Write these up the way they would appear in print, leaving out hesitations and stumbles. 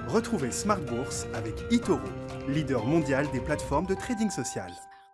Retrouvez Smart Bourse avec eToro, leader mondial des plateformes de trading social.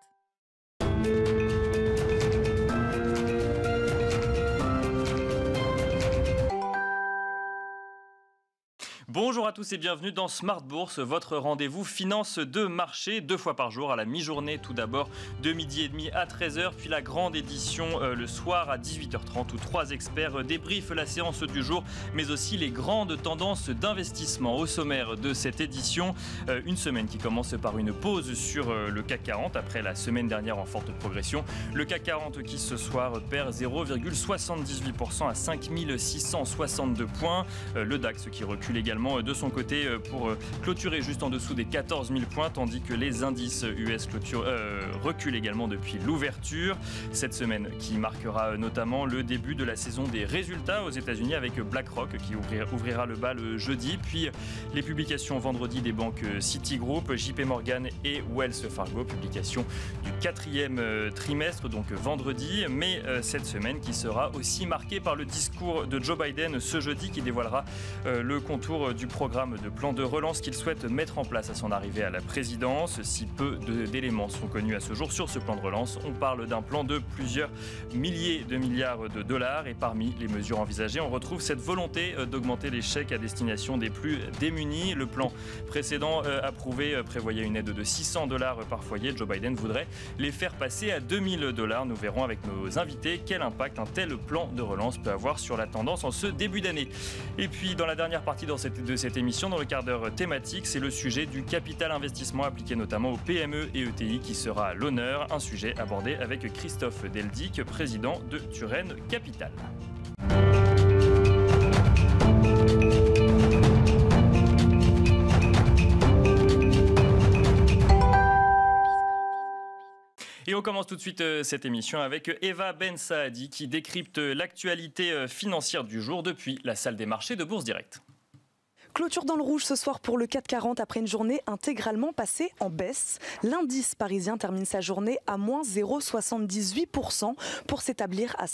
Bonjour à tous et bienvenue dans Smart Bourse, votre rendez-vous finance de marché, 2 fois par jour à la mi-journée, tout d'abord de midi et demi à 13h, puis la grande édition le soir à 18h30 où 3 experts débriefent la séance du jour, mais aussi les grandes tendances d'investissement. Au sommaire de cette édition, une semaine qui commence par une pause sur le CAC 40 après la semaine dernière en forte progression. Le CAC 40 qui ce soir perd 0,78% à 5662 points. Le DAX qui recule également de son côté pour clôturer juste en dessous des 14 000 points, tandis que les indices US reculent également depuis l'ouverture. Cette semaine qui marquera notamment le début de la saison des résultats aux États-Unis avec BlackRock qui ouvrira le bal jeudi, puis les publications vendredi des banques Citigroup, JP Morgan et Wells Fargo, publication du 4e trimestre, donc vendredi, mais cette semaine qui sera aussi marquée par le discours de Joe Biden ce jeudi qui dévoilera le contour du programme de plan de relance qu'il souhaite mettre en place à son arrivée à la présidence. Si peu d'éléments sont connus à ce jour sur ce plan de relance, on parle d'un plan de plusieurs milliers de milliards de dollars et parmi les mesures envisagées, on retrouve cette volonté d'augmenter les chèques à destination des plus démunis. Le plan précédent approuvé prévoyait une aide de $600 par foyer. Joe Biden voudrait les faire passer à $2000. Nous verrons avec nos invités quel impact un tel plan de relance peut avoir sur la tendance en ce début d'année. Et puis dans la dernière partie de cette émission, dans le quart d'heure thématique, c'est le sujet du capital investissement appliqué notamment aux PME et ETI qui sera à l'honneur. Un sujet abordé avec Christophe Deldic, président de Turenne Capital. Et on commence tout de suite cette émission avec Eva Ben Saadi qui décrypte l'actualité financière du jour depuis la salle des marchés de Bourse Direct. Clôture dans le rouge ce soir pour le CAC 40 après une journée intégralement passée en baisse. L'indice parisien termine sa journée à moins 0,78% pour s'établir à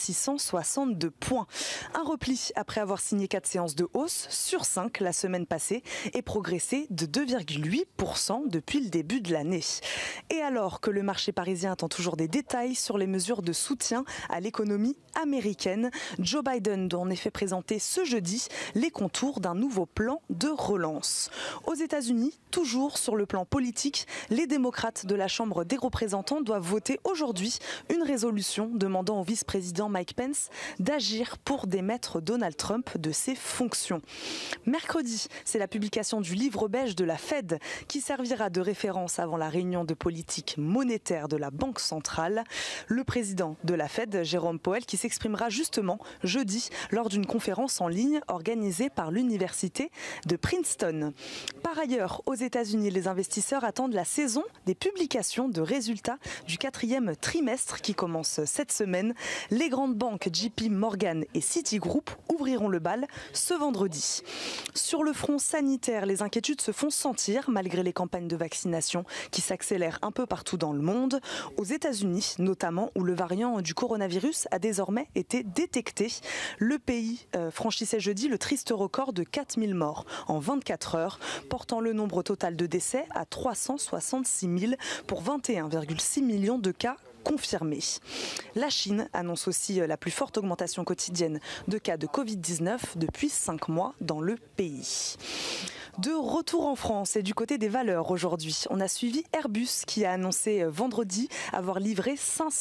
5662 points. Un repli après avoir signé 4 séances de hausse sur 5 la semaine passée et progressé de 2,8% depuis le début de l'année. Et alors que le marché parisien attend toujours des détails sur les mesures de soutien à l'économie américaine, Joe Biden doit en effet présenter ce jeudi les contours d'un nouveau plan de relance. Aux États-Unis, toujours sur le plan politique, les démocrates de la Chambre des représentants doivent voter aujourd'hui une résolution demandant au vice-président Mike Pence d'agir pour démettre Donald Trump de ses fonctions. Mercredi, c'est la publication du livre beige de la Fed qui servira de référence avant la réunion de politique monétaire de la Banque centrale. Le président de la Fed, Jérôme Powell, qui s'exprimera justement jeudi lors d'une conférence en ligne organisée par l'université de Princeton. Par ailleurs, aux États-Unis, les investisseurs attendent la saison des publications de résultats du 4e trimestre qui commence cette semaine. Les grandes banques JP Morgan et Citigroup ouvriront le bal ce vendredi. Sur le front sanitaire, les inquiétudes se font sentir malgré les campagnes de vaccination qui s'accélèrent un peu partout dans le monde. Aux États-Unis, notamment, où le variant du coronavirus a désormais été détecté. Le pays franchissait jeudi le triste record de 4000 morts en 24 heures, portant le nombre total de décès à 366 000 pour 21,6 millions de cas confirmés. La Chine annonce aussi la plus forte augmentation quotidienne de cas de Covid-19 depuis 5 mois dans le pays. De retour en France et du côté des valeurs aujourd'hui, on a suivi Airbus qui a annoncé vendredi avoir livré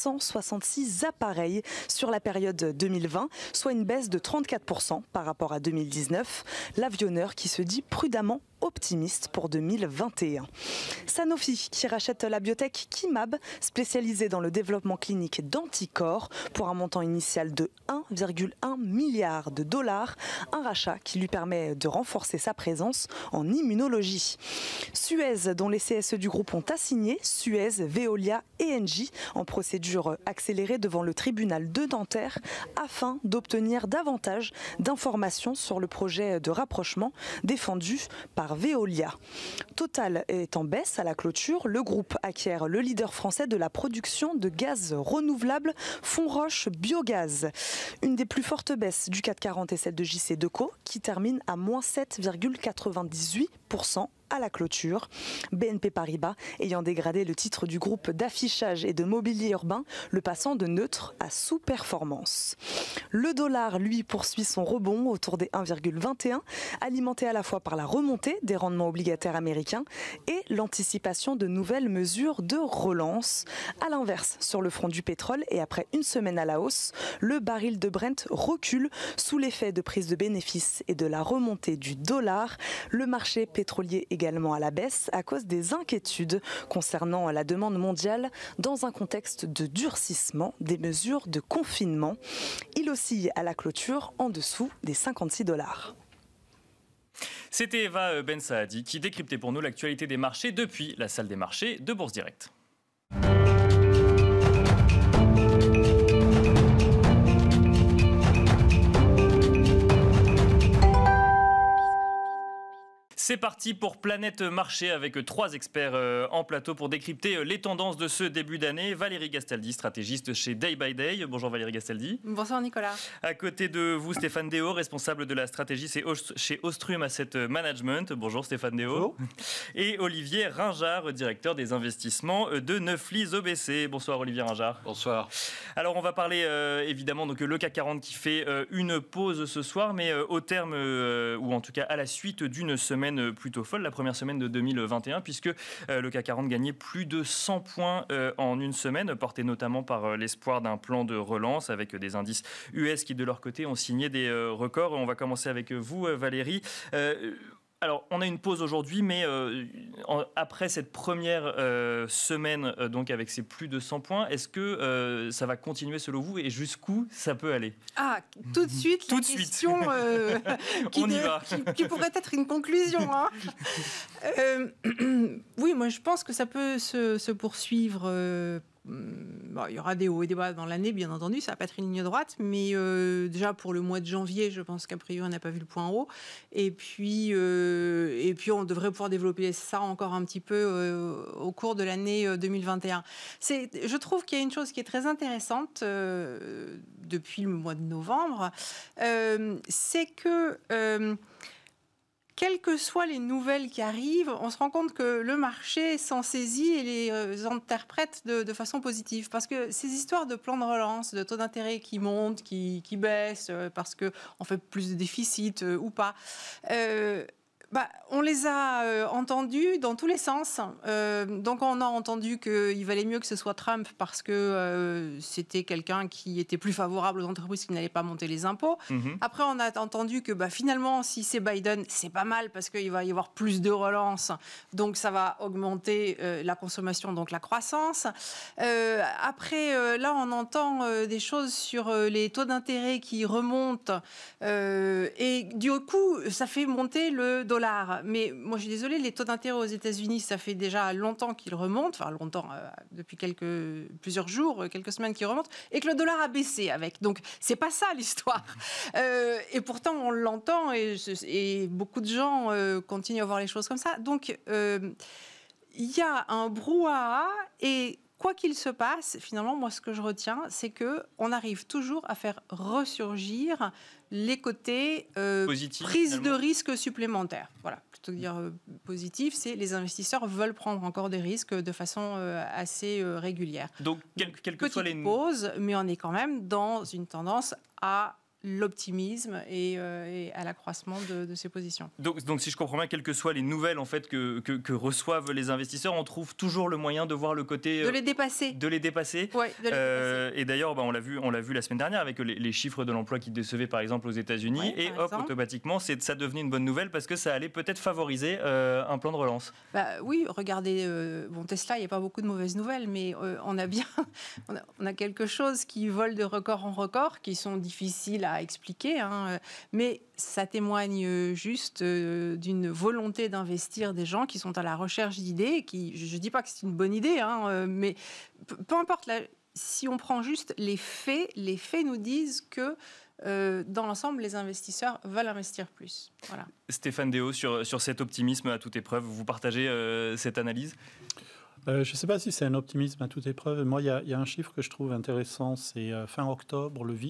566 appareils sur la période 2020, soit une baisse de 34% par rapport à 2019. L'avionneur qui se dit prudemment optimiste pour 2021. Sanofi qui rachète la biotech Kymab, spécialisée dans le développement clinique d'anticorps pour un montant initial de 1,1 milliard de dollars, un rachat qui lui permet de renforcer sa présence en immunologie. Suez, dont les CSE du groupe ont assigné, Suez, Veolia et Engie en procédure accélérée devant le tribunal de Nanterre afin d'obtenir davantage d'informations sur le projet de rapprochement défendu par Veolia. Total est en baisse à la clôture. Le groupe acquiert le leader français de la production de gaz renouvelable Fonroche Biogaz. Une des plus fortes baisses du CAC 40 est celle de JC Decaux qui termine à moins 7,92%. 98% à la clôture. BNP Paribas ayant dégradé le titre du groupe d'affichage et de mobilier urbain, le passant de neutre à sous-performance. Le dollar, lui, poursuit son rebond autour des 1,21, alimenté à la fois par la remontée des rendements obligataires américains et l'anticipation de nouvelles mesures de relance. À l'inverse, sur le front du pétrole et après une semaine à la hausse, le baril de Brent recule sous l'effet de prise de bénéfices et de la remontée du dollar. Le marché pétrolier également à la baisse à cause des inquiétudes concernant la demande mondiale dans un contexte de durcissement des mesures de confinement. Il oscille à la clôture en dessous des $56. C'était Eva Ben Saadi qui décryptait pour nous l'actualité des marchés depuis la salle des marchés de Bourse Direct. C'est parti pour Planète Marché avec 3 experts en plateau pour décrypter les tendances de ce début d'année. Valérie Gastaldi, stratégiste chez Day by Day. Bonjour Valérie Gastaldi. Bonsoir Nicolas. À côté de vous, Stéphane Déo, responsable de la stratégie chez Ostrum Asset Management. Bonjour Stéphane Déo. Bonjour. Et Olivier Ringard, directeur des investissements de Neuflis OBC. Bonsoir Olivier Ringard. Bonsoir. Alors on va parler évidemment donc le CAC 40 qui fait une pause ce soir, mais au terme ou en tout cas à la suite d'une semaine plutôt folle, la première semaine de 2021, puisque le CAC 40 gagnait plus de 100 points en une semaine, porté notamment par l'espoir d'un plan de relance avec des indices US qui de leur côté ont signé des records. On va commencer avec vous Valérie. Alors, on a une pause aujourd'hui, mais après cette première semaine, donc avec ces plus de 100 points, est-ce que ça va continuer selon vous et jusqu'où ça peut aller ? Ah, tout de suite, Tout la de suite. question On y va. qui pourrait être une conclusion. Hein. Oui, moi je pense que ça peut se poursuivre. Bon, il y aura des hauts et des bas dans l'année, bien entendu, ça va pas être une ligne droite, mais déjà pour le mois de janvier, je pense qu'a priori on n'a pas vu le point haut, et puis on devrait pouvoir développer ça encore un petit peu au cours de l'année 2021. Je trouve qu'il y a une chose qui est très intéressante depuis le mois de novembre, c'est que quelles que soient les nouvelles qui arrivent, on se rend compte que le marché s'en saisit et les interprète de façon positive. Parce que ces histoires de plans de relance, de taux d'intérêt qui montent, qui baissent, parce qu'on fait plus de déficit ou pas, on les a entendus dans tous les sens. Donc on a entendu qu'il valait mieux que ce soit Trump parce que c'était quelqu'un qui était plus favorable aux entreprises qui n'allaient pas monter les impôts. Après on a entendu que finalement si c'est Biden, c'est pas mal parce qu'il va y avoir plus de relance. Donc ça va augmenter la consommation, donc la croissance. Après là on entend des choses sur les taux d'intérêt qui remontent et du coup ça fait monter le dollar. Mais moi, je suis désolée, les taux d'intérêt aux États-Unis, ça fait déjà longtemps qu'ils remontent, enfin longtemps, depuis plusieurs jours, quelques semaines qu'ils remontent, et que le dollar a baissé avec. Donc, c'est pas ça l'histoire. Et pourtant, on l'entend, et beaucoup de gens continuent à voir les choses comme ça. Donc, il y a un brouhaha, et quoi qu'il se passe, finalement, moi, ce que je retiens, c'est qu'on arrive toujours à faire ressurgir les côtés prise de risque supplémentaires. Voilà, plutôt que de dire positif, c'est les investisseurs veulent prendre encore des risques de façon assez régulière. Donc, quelle que soit les pause, mais on est quand même dans une tendance à l'optimisme et à l'accroissement de ces positions. Donc, si je comprends bien, quelles que soient les nouvelles en fait, que reçoivent les investisseurs, on trouve toujours le moyen de voir le côté... de les dépasser. De les dépasser. Oui, de les dépasser. Et d'ailleurs, on l'a vu la semaine dernière avec les chiffres de l'emploi qui décevaient par exemple aux États-Unis. Et hop, automatiquement, ça devenait une bonne nouvelle parce que ça allait peut-être favoriser un plan de relance. Oui, regardez, Tesla, il n'y a pas beaucoup de mauvaises nouvelles, mais on a quelque chose qui vole de record en record, qui sont difficiles à expliquer, mais ça témoigne juste d'une volonté d'investir des gens qui sont à la recherche d'idées, je ne dis pas que c'est une bonne idée, mais peu importe, si on prend juste les faits nous disent que dans l'ensemble, les investisseurs veulent investir plus. Voilà. Stéphane Déo, sur cet optimisme à toute épreuve, vous partagez cette analyse ? Je ne sais pas si c'est un optimisme à toute épreuve. Moi, il y a un chiffre que je trouve intéressant, c'est fin octobre, le VIX,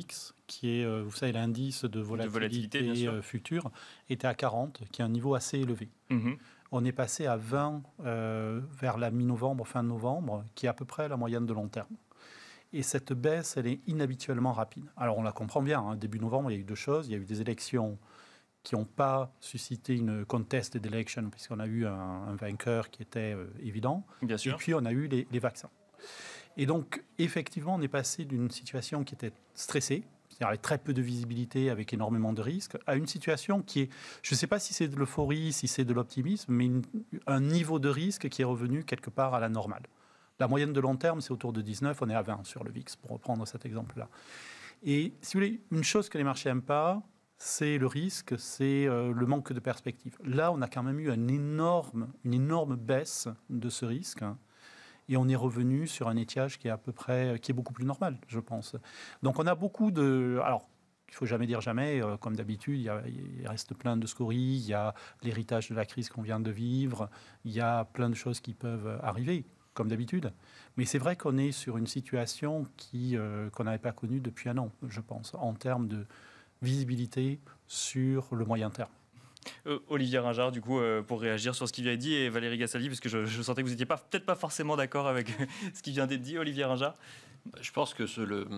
qui est, vous savez, l'indice de volatilité future, était à 40, qui est un niveau assez élevé. On est passé à 20 vers la mi-novembre, fin novembre, qui est à peu près la moyenne de long terme. Et cette baisse, elle est inhabituellement rapide. Alors, on la comprend bien. Hein. Début novembre, il y a eu deux choses. Il y a eu des élections qui n'ont pas suscité une contested election, puisqu'on a eu un vainqueur qui était évident. Bien sûr. Et puis, on a eu les vaccins. Et donc, effectivement, on est passé d'une situation qui était stressée, c'est-à-dire avec très peu de visibilité, avec énormément de risques, à une situation qui est, je ne sais pas si c'est de l'euphorie, si c'est de l'optimisme, mais un niveau de risque qui est revenu quelque part à la normale. La moyenne de long terme, c'est autour de 19, on est à 20 sur le VIX, pour reprendre cet exemple-là. Et si vous voulez, une chose que les marchés n'aiment pas, c'est le risque, c'est le manque de perspective. Là, on a quand même eu une énorme baisse de ce risque, hein, et on est revenu sur un étiage qui est à peu près, qui est beaucoup plus normal, je pense. Donc on a beaucoup de... Alors, il ne faut jamais dire jamais, comme d'habitude, il reste plein de scories, il y a l'héritage de la crise qu'on vient de vivre, il y a plein de choses qui peuvent arriver, comme d'habitude. Mais c'est vrai qu'on est sur une situation qu'on n'avait pas connue depuis un an, je pense, en termes de visibilité sur le moyen terme. Olivier Ringard, du coup, pour réagir sur ce qu'il vient de dire, et Valérie Gastaldi, parce que je sentais que vous n'étiez peut-être pas forcément d'accord avec ce qui vient d'être dit. Olivier Ringard. Je pense que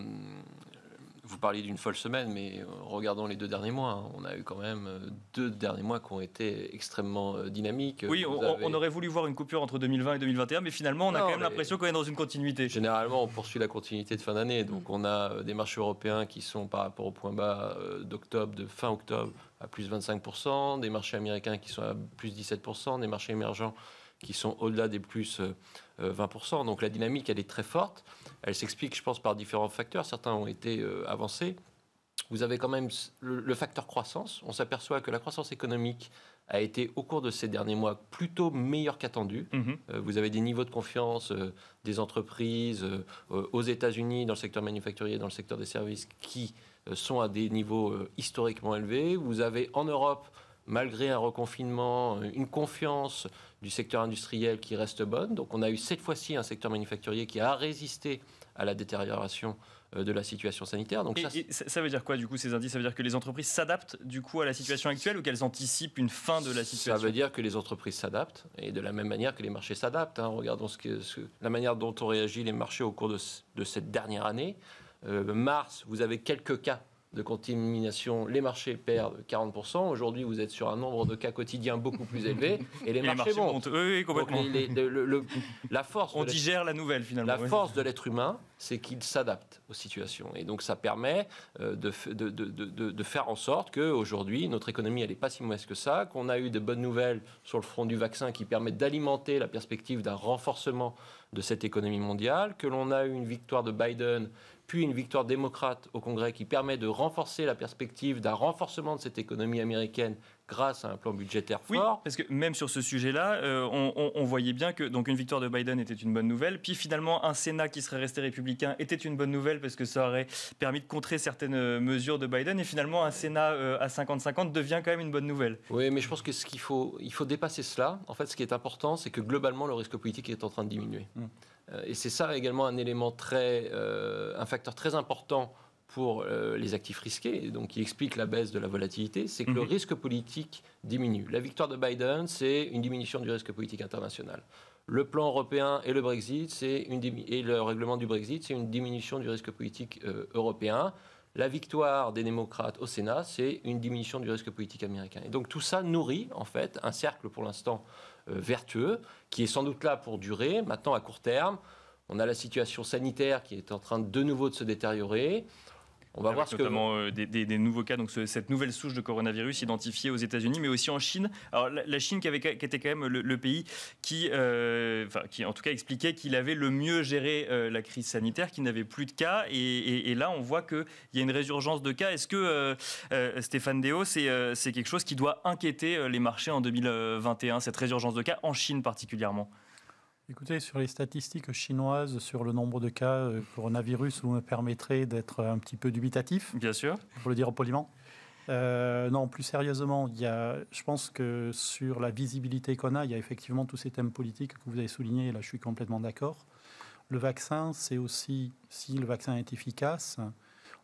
vous parliez d'une folle semaine, mais regardons les 2 derniers mois. Hein. On a eu quand même 2 derniers mois qui ont été extrêmement dynamiques. Oui, on aurait voulu voir une coupure entre 2020 et 2021, mais finalement, on a quand même l'impression qu'on est dans une continuité. Généralement, on poursuit la continuité de fin d'année. Donc, on a des marchés européens qui sont par rapport au point bas de fin octobre, à plus 25%, des marchés américains qui sont à plus 17%, des marchés émergents qui sont au-delà des plus 20%. Donc la dynamique, elle est très forte. Elle s'explique, je pense, par différents facteurs. Certains ont été avancés. Vous avez quand même le facteur croissance. On s'aperçoit que la croissance économique a été, au cours de ces derniers mois, plutôt meilleure qu'attendue. Vous avez des niveaux de confiance des entreprises aux États-Unis, dans le secteur manufacturier, dans le secteur des services, qui sont à des niveaux historiquement élevés. Vous avez en Europe, malgré un reconfinement, une confiance du secteur industriel qui reste bonne. Donc on a eu cette fois-ci un secteur manufacturier qui a résisté à la détérioration de la situation sanitaire. Donc ça veut dire quoi, du coup, ces indices? Ça veut dire que les entreprises s'adaptent, du coup, à la situation actuelle, ou qu'elles anticipent une fin de la situation? Ça veut dire que les entreprises s'adaptent, et de la même manière que les marchés s'adaptent. Hein. Regardons la manière dont ont réagi les marchés au cours de cette dernière année. Mars, vous avez quelques cas de contamination, les marchés perdent 40%. Aujourd'hui, vous êtes sur un nombre de cas quotidiens beaucoup plus élevé et les marchés montent. Oui, complètement. Donc, la force on digère la nouvelle, finalement. La force de l'être humain, c'est qu'il s'adapte aux situations. Et donc, ça permet de faire en sorte qu'aujourd'hui, notre économie, elle n'est pas si mauvaise que ça, qu'on a eu de bonnes nouvelles sur le front du vaccin qui permettent d'alimenter la perspective d'un renforcement de cette économie mondiale, que l'on a eu une victoire de Biden, puis une victoire démocrate au Congrès qui permet de renforcer la perspective d'un renforcement de cette économie américaine grâce à un plan budgétaire fort. Oui, parce que même sur ce sujet-là, on voyait bien que donc une victoire de Biden était une bonne nouvelle, puis finalement un Sénat qui serait resté républicain était une bonne nouvelle parce que ça aurait permis de contrer certaines mesures de Biden, et finalement un Sénat à 50-50 devient quand même une bonne nouvelle. Oui, mais je pense que il faut dépasser cela. En fait, ce qui est important, c'est que globalement, le risque politique est en train de diminuer. Et c'est ça également un facteur très important pour les actifs risqués, donc qui explique la baisse de la volatilité, c'est que le risque politique diminue. La victoire de Biden, c'est une diminution du risque politique international. Le plan européen et le Brexit, et le règlement du Brexit, c'est une diminution du risque politique européen. La victoire des démocrates au Sénat, c'est une diminution du risque politique américain. Et donc tout ça nourrit en fait un cercle pour l'instant vertueux, qui est sans doute là pour durer. Maintenant, à court terme, on a la situation sanitaire qui est en train de nouveau de se détériorer. On va voir notamment des nouveaux cas, donc cette nouvelle souche de coronavirus identifiée aux États-Unis, mais aussi en Chine. Alors la Chine qui était quand même le pays qui en tout cas expliquait qu'il avait le mieux géré la crise sanitaire, qu'il n'avait plus de cas, et là on voit qu'il y a une résurgence de cas. Est-ce que Stéphane Déo, c'est quelque chose qui doit inquiéter les marchés en 2021, cette résurgence de cas en Chine particulièrement? Écoutez, sur les statistiques chinoises, sur le nombre de cas coronavirus, vous me permettrez d'être un petit peu dubitatif. Bien sûr. Pour le dire poliment. Non, plus sérieusement, je pense que sur la visibilité qu'on a, il y a effectivement tous ces thèmes politiques que vous avez soulignés, et là je suis complètement d'accord. Le vaccin, c'est aussi, si le vaccin est efficace,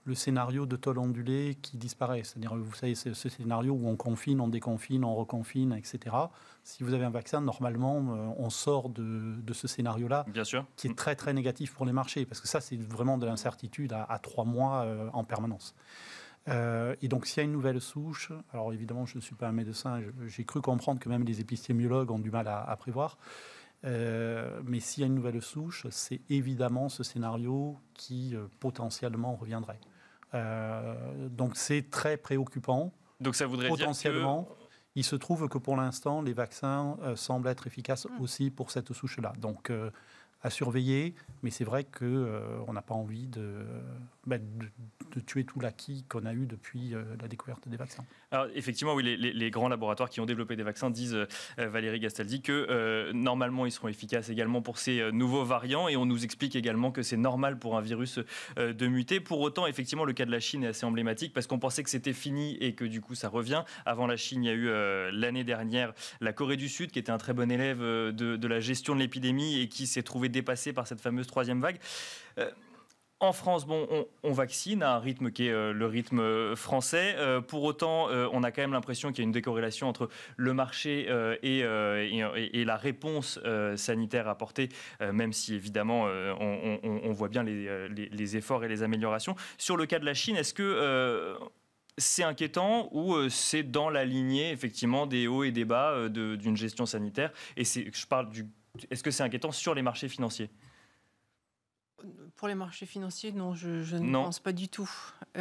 le scénario de taux ondulé qui disparaît. C'est-à-dire, vous savez, c'est ce scénario où on confine, on déconfine, on reconfine, etc. Si vous avez un vaccin, normalement, on sort de ce scénario-là, bien sûr, qui est très, très négatif pour les marchés, parce que ça, c'est vraiment de l'incertitude à 3 mois en permanence. Et donc, s'il y a une nouvelle souche, alors évidemment, je ne suis pas un médecin, j'ai cru comprendre que même les épistémiologues ont du mal à prévoir, mais s'il y a une nouvelle souche, c'est évidemment ce scénario qui potentiellement reviendrait. Donc c'est très préoccupant. Donc ça voudrait potentiellement, dire que... il se trouve que pour l'instant, les vaccins semblent être efficaces aussi pour cette souche-là. Donc à surveiller, mais c'est vrai qu'on n'a pas envie de tuer tout l'acquis qu'on a eu depuis la découverte des vaccins. Alors effectivement, oui, les grands laboratoires qui ont développé des vaccins disent, Valérie Gastaldi, que normalement ils seront efficaces également pour ces nouveaux variants, et on nous explique également que c'est normal pour un virus de muter. Pour autant, effectivement, le cas de la Chine est assez emblématique parce qu'on pensait que c'était fini et que du coup ça revient. Avant la Chine, il y a eu l'année dernière la Corée du Sud qui était un très bon élève de la gestion de l'épidémie et qui s'est trouvé dépassé par cette fameuse troisième vague. En France, bon, on vaccine à un rythme qui est le rythme français. Pour autant, on a quand même l'impression qu'il y a une décorrélation entre le marché et la réponse sanitaire apportée, même si évidemment on voit bien les efforts et les améliorations. Sur le cas de la Chine, est-ce que c'est inquiétant ou c'est dans la lignée effectivement des hauts et des bas d'une gestion sanitaire? Et est-ce que c'est inquiétant sur les marchés financiers? Pour les marchés financiers, non, je ne pense pas du tout.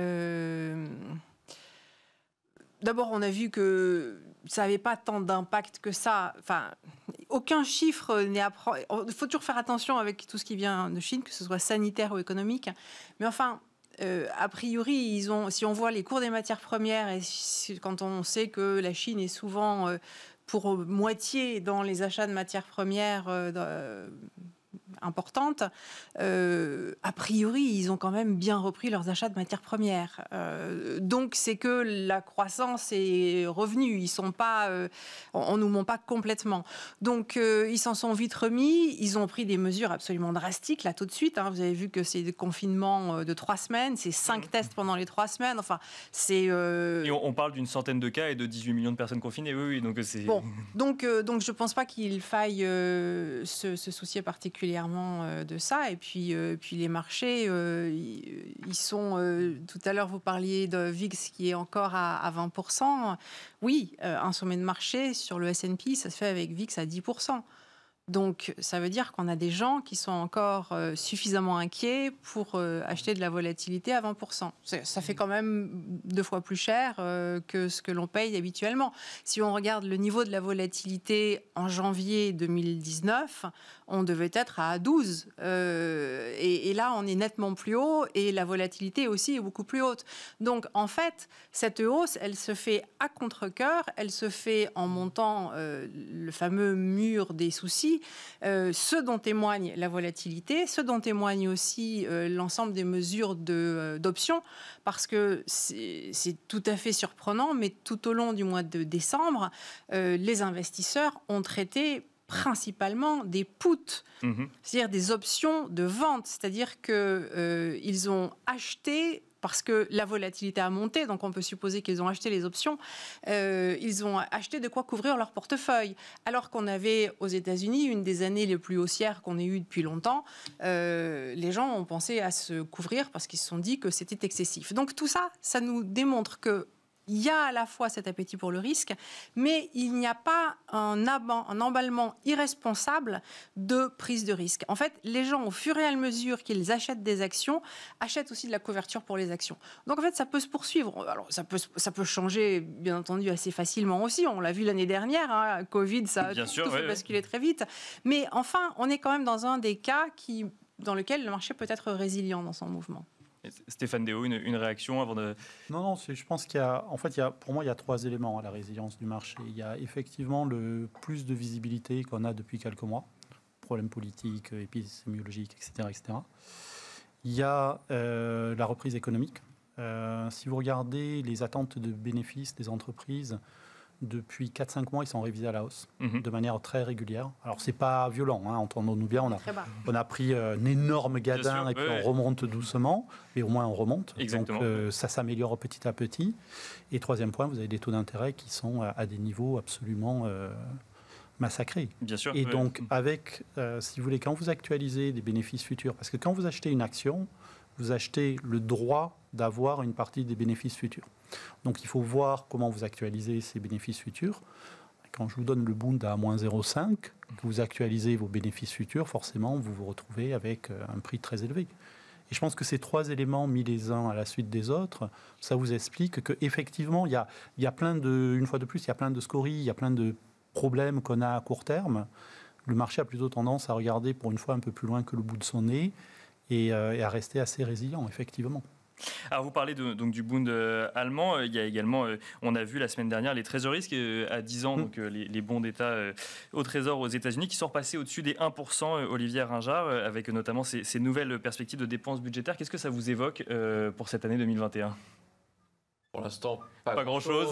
D'abord, on a vu que ça n'avait pas tant d'impact que ça. Enfin, aucun chiffre n'est à prendre. Il faut toujours faire attention avec tout ce qui vient de Chine, que ce soit sanitaire ou économique. Mais enfin, a priori, si on voit les cours des matières premières et quand on sait que la Chine est souvent pour moitié dans les achats de matières premières importantes, a priori, ils ont quand même bien repris leurs achats de matières premières. Donc, c'est que la croissance est revenue. Ils sont pas, on nous ment pas complètement. Donc, ils s'en sont vite remis. Ils ont pris des mesures absolument drastiques, là, tout de suite. Vous avez vu que c'est des confinements de 3 semaines. C'est 5 tests pendant les 3 semaines. Enfin, c'est... Et on parle d'une centaine de cas et de 18 millions de personnes confinées. Oui, donc c'est... Bon, donc je pense pas qu'il faille se soucier particulièrement de ça. Et puis les marchés, ils sont... tout à l'heure, vous parliez de VIX qui est encore à 20%. Oui, un sommet de marché sur le S&P, ça se fait avec VIX à 10%. Donc, ça veut dire qu'on a des gens qui sont encore suffisamment inquiets pour acheter de la volatilité à 20%. Ça fait quand même 2 fois plus cher que ce que l'on paye habituellement. Si on regarde le niveau de la volatilité en janvier 2019, on devait être à 12. Et là, on est nettement plus haut et la volatilité aussi est beaucoup plus haute. Donc, en fait, cette hausse, elle se fait à contre-cœur, elle se fait en montant le fameux mur des soucis, ce dont témoigne la volatilité, ce dont témoigne aussi l'ensemble des mesures d'options, parce que c'est tout à fait surprenant, mais tout au long du mois de décembre, les investisseurs ont traité principalement des puts, c'est-à-dire des options de vente, c'est-à-dire qu'ils ont acheté parce que la volatilité a monté, donc on peut supposer qu'ils ont acheté les options, ils ont acheté de quoi couvrir leur portefeuille. Alors qu'on avait aux États-Unis une des années les plus haussières qu'on ait eues depuis longtemps, les gens ont pensé à se couvrir parce qu'ils se sont dit que c'était excessif. Donc tout ça, ça nous démontre que il y a à la fois cet appétit pour le risque, mais il n'y a pas un emballement irresponsable de prise de risque. En fait, les gens, au fur et à mesure qu'ils achètent des actions, achètent aussi de la couverture pour les actions. Donc en fait, ça peut se poursuivre. Alors ça peut changer, bien entendu, assez facilement aussi. On l'a vu l'année dernière, Covid, ça a tout fait basculer très vite. Mais enfin, on est quand même dans un des cas dans lequel le marché peut être résilient dans son mouvement. Stéphane Déo, une réaction avant de... Non, je pense pour moi, il y a 3 éléments à la résilience du marché. Il y a effectivement le plus de visibilité qu'on a depuis quelques mois, problèmes politiques, épidémiologiques, etc., etc. Il y a la reprise économique. Si vous regardez les attentes de bénéfices des entreprises, depuis 4-5 mois, ils sont révisés à la hausse de manière très régulière. Alors, c'est pas violent, entendons-nous bien. On a pris un énorme gadin et puis on remonte doucement, mais au moins on remonte. Exactement. Donc, ça s'améliore petit à petit. Et troisième point, vous avez des taux d'intérêt qui sont à des niveaux absolument massacrés. Bien sûr. Et donc, avec, si vous voulez, quand vous actualisez des bénéfices futurs, parce que quand vous achetez une action, vous achetez le droit d'avoir une partie des bénéfices futurs. Donc, il faut voir comment vous actualisez ces bénéfices futurs. Quand je vous donne le Bund à moins 0,5, que vous actualisez vos bénéfices futurs, forcément, vous vous retrouvez avec un prix très élevé. Et je pense que ces trois éléments mis les uns à la suite des autres, ça vous explique qu'effectivement, il y a plein de, une fois de plus, il y a plein de scories, il y a plein de problèmes qu'on a à court terme. Le marché a plutôt tendance à regarder pour une fois un peu plus loin que le bout de son nez et à rester assez résilient, effectivement. Alors vous parlez donc du Bund allemand. Il y a également, on a vu la semaine dernière, les trésoristes à 10 ans, donc les bons d'État au Trésor aux États-Unis, qui sont repassés au-dessus des 1%, Olivier Ringard, avec notamment ces nouvelles perspectives de dépenses budgétaires. Qu'est-ce que ça vous évoque pour cette année 2021 ? Pour l'instant, pas grand-chose.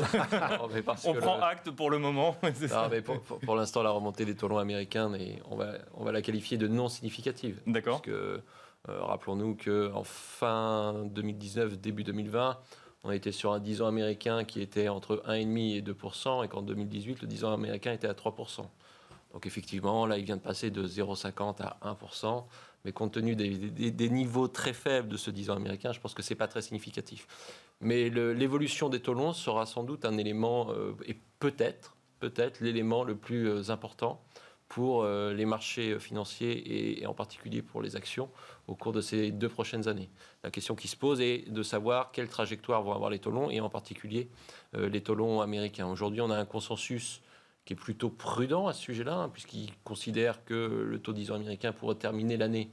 On prend acte pour le moment. Non, mais pour l'instant, la remontée des taux longs américains, on va la qualifier de non significative. D'accord. Parce que, rappelons-nous qu'en fin 2019, début 2020, on était sur un 10 ans américain qui était entre 1,5 et 2%, et qu'en 2018, le 10 ans américain était à 3%. Donc effectivement, là, il vient de passer de 0,50 à 1%. Mais compte tenu des niveaux très faibles de ce 10 ans américain, je pense que ce n'est pas très significatif. Mais l'évolution des taux longs sera sans doute un élément, et peut-être l'élément le plus important pour les marchés financiers et en particulier pour les actions au cours de ces 2 prochaines années. La question qui se pose est de savoir quelle trajectoire vont avoir les taux longs et en particulier les taux longs américains. Aujourd'hui, on a un consensus qui est plutôt prudent à ce sujet-là, puisqu'il considère que le taux 10 ans américain pourrait terminer l'année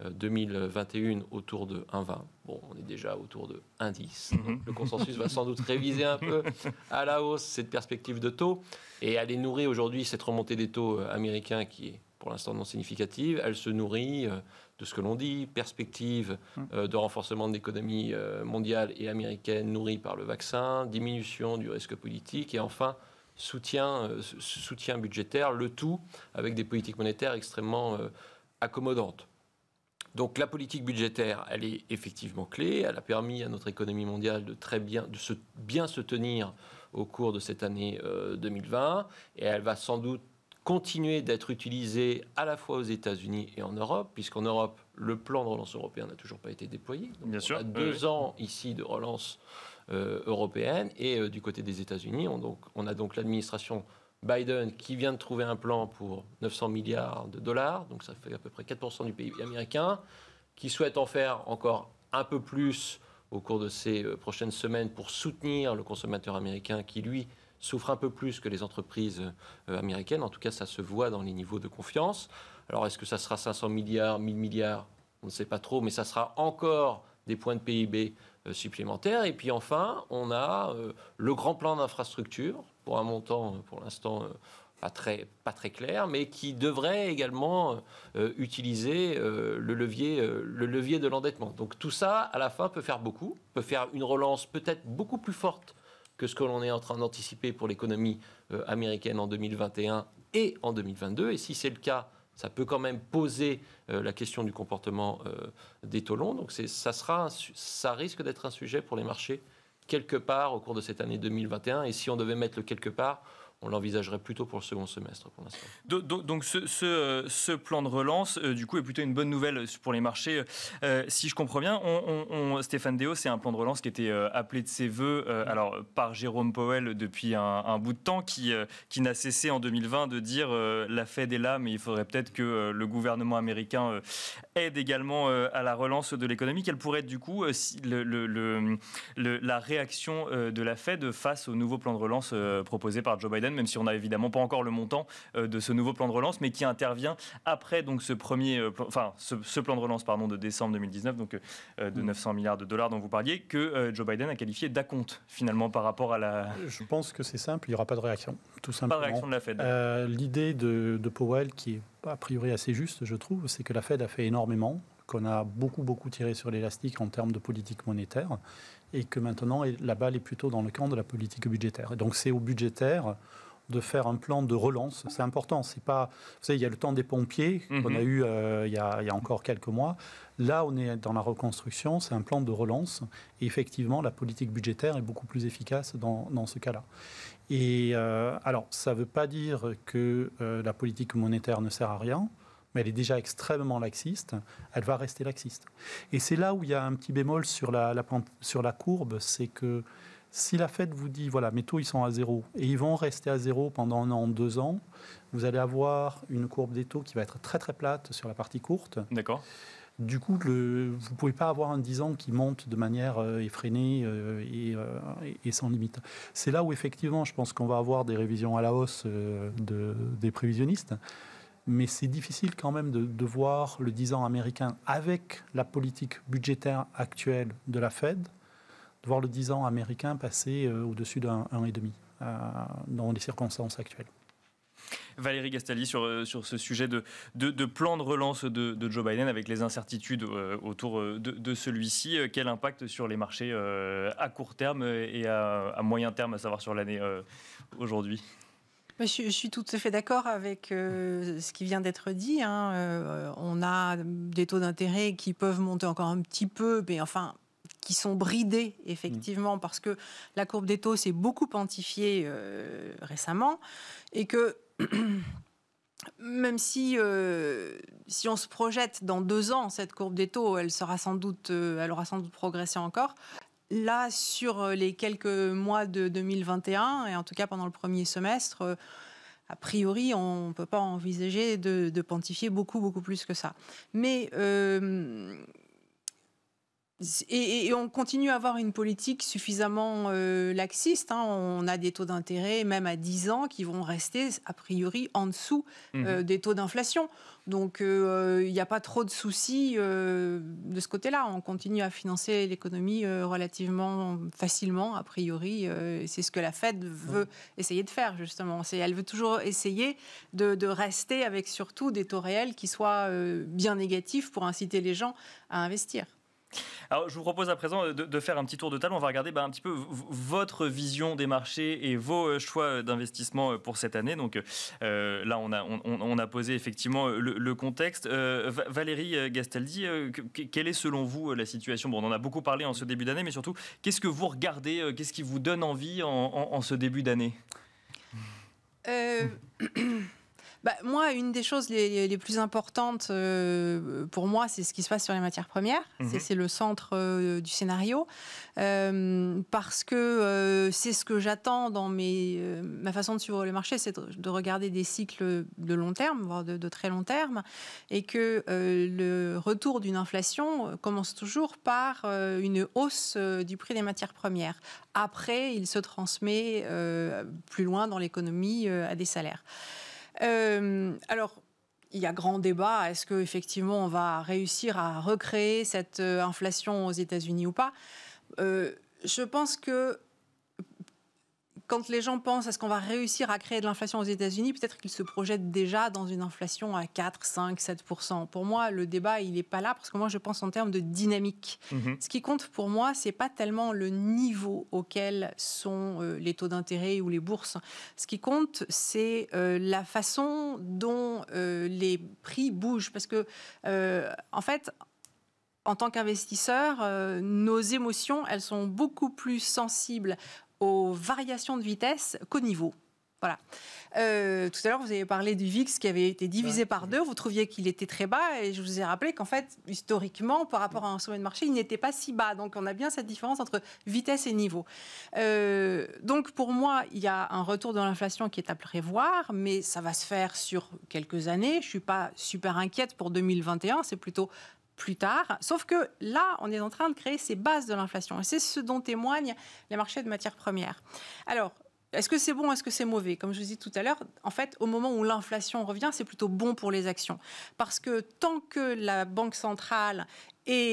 2021 autour de 1,20. Bon, on est déjà autour de 1,10. Donc le consensus va sans doute réviser un peu à la hausse cette perspective de taux et aller nourrir aujourd'hui cette remontée des taux américains qui est pour l'instant non significative. Elle se nourrit de ce que l'on dit, perspective de renforcement de l'économie mondiale et américaine nourrie par le vaccin, diminution du risque politique et enfin soutien budgétaire, le tout avec des politiques monétaires extrêmement accommodantes. Donc la politique budgétaire, elle est effectivement clé. Elle a permis à notre économie mondiale de bien se tenir au cours de cette année 2020. Et elle va sans doute continuer d'être utilisée à la fois aux États-Unis et en Europe, puisqu'en Europe, le plan de relance européen n'a toujours pas été déployé. Donc bien sûr, on a 2 ans ici de relance européenne. Et du côté des États-Unis, on a donc l'administration Biden qui vient de trouver un plan pour 900 milliards de dollars, donc ça fait à peu près 4% du PIB américain, qui souhaite en faire encore un peu plus au cours de ces prochaines semaines pour soutenir le consommateur américain qui, lui, souffre un peu plus que les entreprises américaines. En tout cas, ça se voit dans les niveaux de confiance. Alors, est-ce que ça sera 500 milliards, 1000 milliards ? On ne sait pas trop, mais ça sera encore des points de PIB supplémentaires. Et puis enfin, on a le grand plan d'infrastructure pour un montant, pour l'instant, pas très clair, mais qui devrait également utiliser le levier de l'endettement. Donc tout ça, à la fin, peut faire beaucoup, peut faire une relance peut-être beaucoup plus forte que ce que l'on est en train d'anticiper pour l'économie américaine en 2021 et en 2022. Et si c'est le cas, ça peut quand même poser la question du comportement des taux longs. Donc ça risque d'être un sujet pour les marchés quelque part au cours de cette année 2021. Et si on devait mettre le quelque part, on l'envisagerait plutôt pour le second semestre pour l'instant. Donc ce plan de relance, du coup, est plutôt une bonne nouvelle pour les marchés. Si je comprends bien, Stéphane Déo, c'est un plan de relance qui était appelé de ses voeux par Jérôme Powell depuis un bout de temps, qui n'a cessé en 2020 de dire la Fed est là, mais il faudrait peut-être que le gouvernement américain aide également à la relance de l'économie. Quelle pourrait être du coup la réaction de la Fed face au nouveau plan de relance proposé par Joe Biden, même si on n'a évidemment pas encore le montant de ce nouveau plan de relance, mais qui intervient après donc ce plan de relance de décembre 2019, donc de 900 milliards de dollars dont vous parliez, que Joe Biden a qualifié d'acompte finalement par rapport à la... Je pense que c'est simple, il n'y aura pas de réaction, tout simplement. Pas de réaction de la Fed. L'idée de Powell, qui est a priori assez juste, je trouve, c'est que la Fed a fait énormément, qu'on a beaucoup tiré sur l'élastique en termes de politique monétaire et que maintenant, la balle est plutôt dans le camp de la politique budgétaire. Et donc, c'est au budgétaire de faire un plan de relance. C'est important. C'est pas, vous savez, il y a le temps des pompiers qu'on a eu il y a encore quelques mois. Là, on est dans la reconstruction. C'est un plan de relance. Et effectivement, la politique budgétaire est beaucoup plus efficace dans ce cas-là. Et alors, ça ne veut pas dire que la politique monétaire ne sert à rien, mais elle est déjà extrêmement laxiste. Elle va rester laxiste. Et c'est là où il y a un petit bémol sur la courbe, c'est que si la Fed vous dit, voilà, mes taux, ils sont à 0, et ils vont rester à 0 pendant 1 an, 2 ans, vous allez avoir une courbe des taux qui va être très plate sur la partie courte. D'accord. Du coup, vous ne pouvez pas avoir un 10 ans qui monte de manière effrénée et sans limite. C'est là où, effectivement, je pense qu'on va avoir des révisions à la hausse des prévisionnistes. Mais c'est difficile quand même de voir le 10 ans américain avec la politique budgétaire actuelle de la Fed, de voir le 10 ans américain passer au-dessus d'un 1,5 dans les circonstances actuelles. Valérie Gastaldi, sur ce sujet de plan de relance de Joe Biden avec les incertitudes autour de celui-ci, quel impact sur les marchés à court terme et à moyen terme, à savoir sur l'année aujourd'hui ? Je suis tout à fait d'accord avec ce qui vient d'être dit. On a des taux d'intérêt qui peuvent monter encore un petit peu, mais enfin qui sont bridés effectivement parce que la courbe des taux s'est beaucoup quantifiée récemment et que même si on se projette dans 2 ans, cette courbe des taux, elle aura sans doute progressé encore. Là, sur les quelques mois de 2021, et en tout cas pendant le premier semestre, a priori, on ne peut pas envisager de quantifier beaucoup plus que ça. Mais et on continue à avoir une politique suffisamment laxiste. On a des taux d'intérêt, même à 10 ans, qui vont rester a priori en dessous des taux d'inflation. Donc il n'y a pas trop de soucis de ce côté-là. On continue à financer l'économie relativement facilement, a priori. C'est ce que la Fed veut essayer de faire, justement. Elle veut toujours essayer de rester avec surtout des taux réels qui soient bien négatifs pour inciter les gens à investir. Alors, je vous propose à présent de faire un petit tour de table. On va regarder un petit peu votre vision des marchés et vos choix d'investissement pour cette année. Donc là, on a posé effectivement le contexte. Valérie Gastaldi, quelle est selon vous la situation ? Bon, on en a beaucoup parlé en ce début d'année, mais surtout, qu'est-ce que vous regardez ? Qu'est-ce qui vous donne envie en ce début d'année ? Moi, une des choses les plus importantes pour moi, c'est ce qui se passe sur les matières premières. C'est le centre du scénario. Parce que c'est ce que j'attends dans ma façon de suivre le marché, c'est de regarder des cycles de long terme, voire de très long terme. Et que le retour d'une inflation commence toujours par une hausse du prix des matières premières. Après, il se transmet plus loin dans l'économie à des salaires. Alors, il y a grand débat. Est-ce qu'effectivement, on va réussir à recréer cette inflation aux États-Unis ou pas ? Je pense que quand les gens pensent est-ce qu'on va réussir à créer de l'inflation aux États-Unis, peut-être qu'ils se projettent déjà dans une inflation à 4, 5, 7%. Pour moi, le débat, il n'est pas là parce que moi, je pense en termes de dynamique. Ce qui compte pour moi, ce n'est pas tellement le niveau auquel sont les taux d'intérêt ou les bourses. Ce qui compte, c'est la façon dont les prix bougent. Parce que, en fait, en tant qu'investisseur, nos émotions, elles sont beaucoup plus sensibles aux variations de vitesse qu'au niveau. Voilà. Tout à l'heure, vous avez parlé du VIX qui avait été divisé par 2. Vous trouviez qu'il était très bas et je vous ai rappelé qu'en fait, historiquement, par rapport à un sommet de marché, il n'était pas si bas. Donc, on a bien cette différence entre vitesse et niveau. Donc, pour moi, il y a un retour de l'inflation qui est à prévoir, mais ça va se faire sur quelques années. Je ne suis pas super inquiète pour 2021. C'est plutôt plus tard. Sauf que là, on est en train de créer ces bases de l'inflation. Et c'est ce dont témoignent les marchés de matières premières. Alors, est-ce que c'est bon, est-ce que c'est mauvais ? Comme je vous dis tout à l'heure, en fait, au moment où l'inflation revient, c'est plutôt bon pour les actions. Parce que tant que la Banque centrale est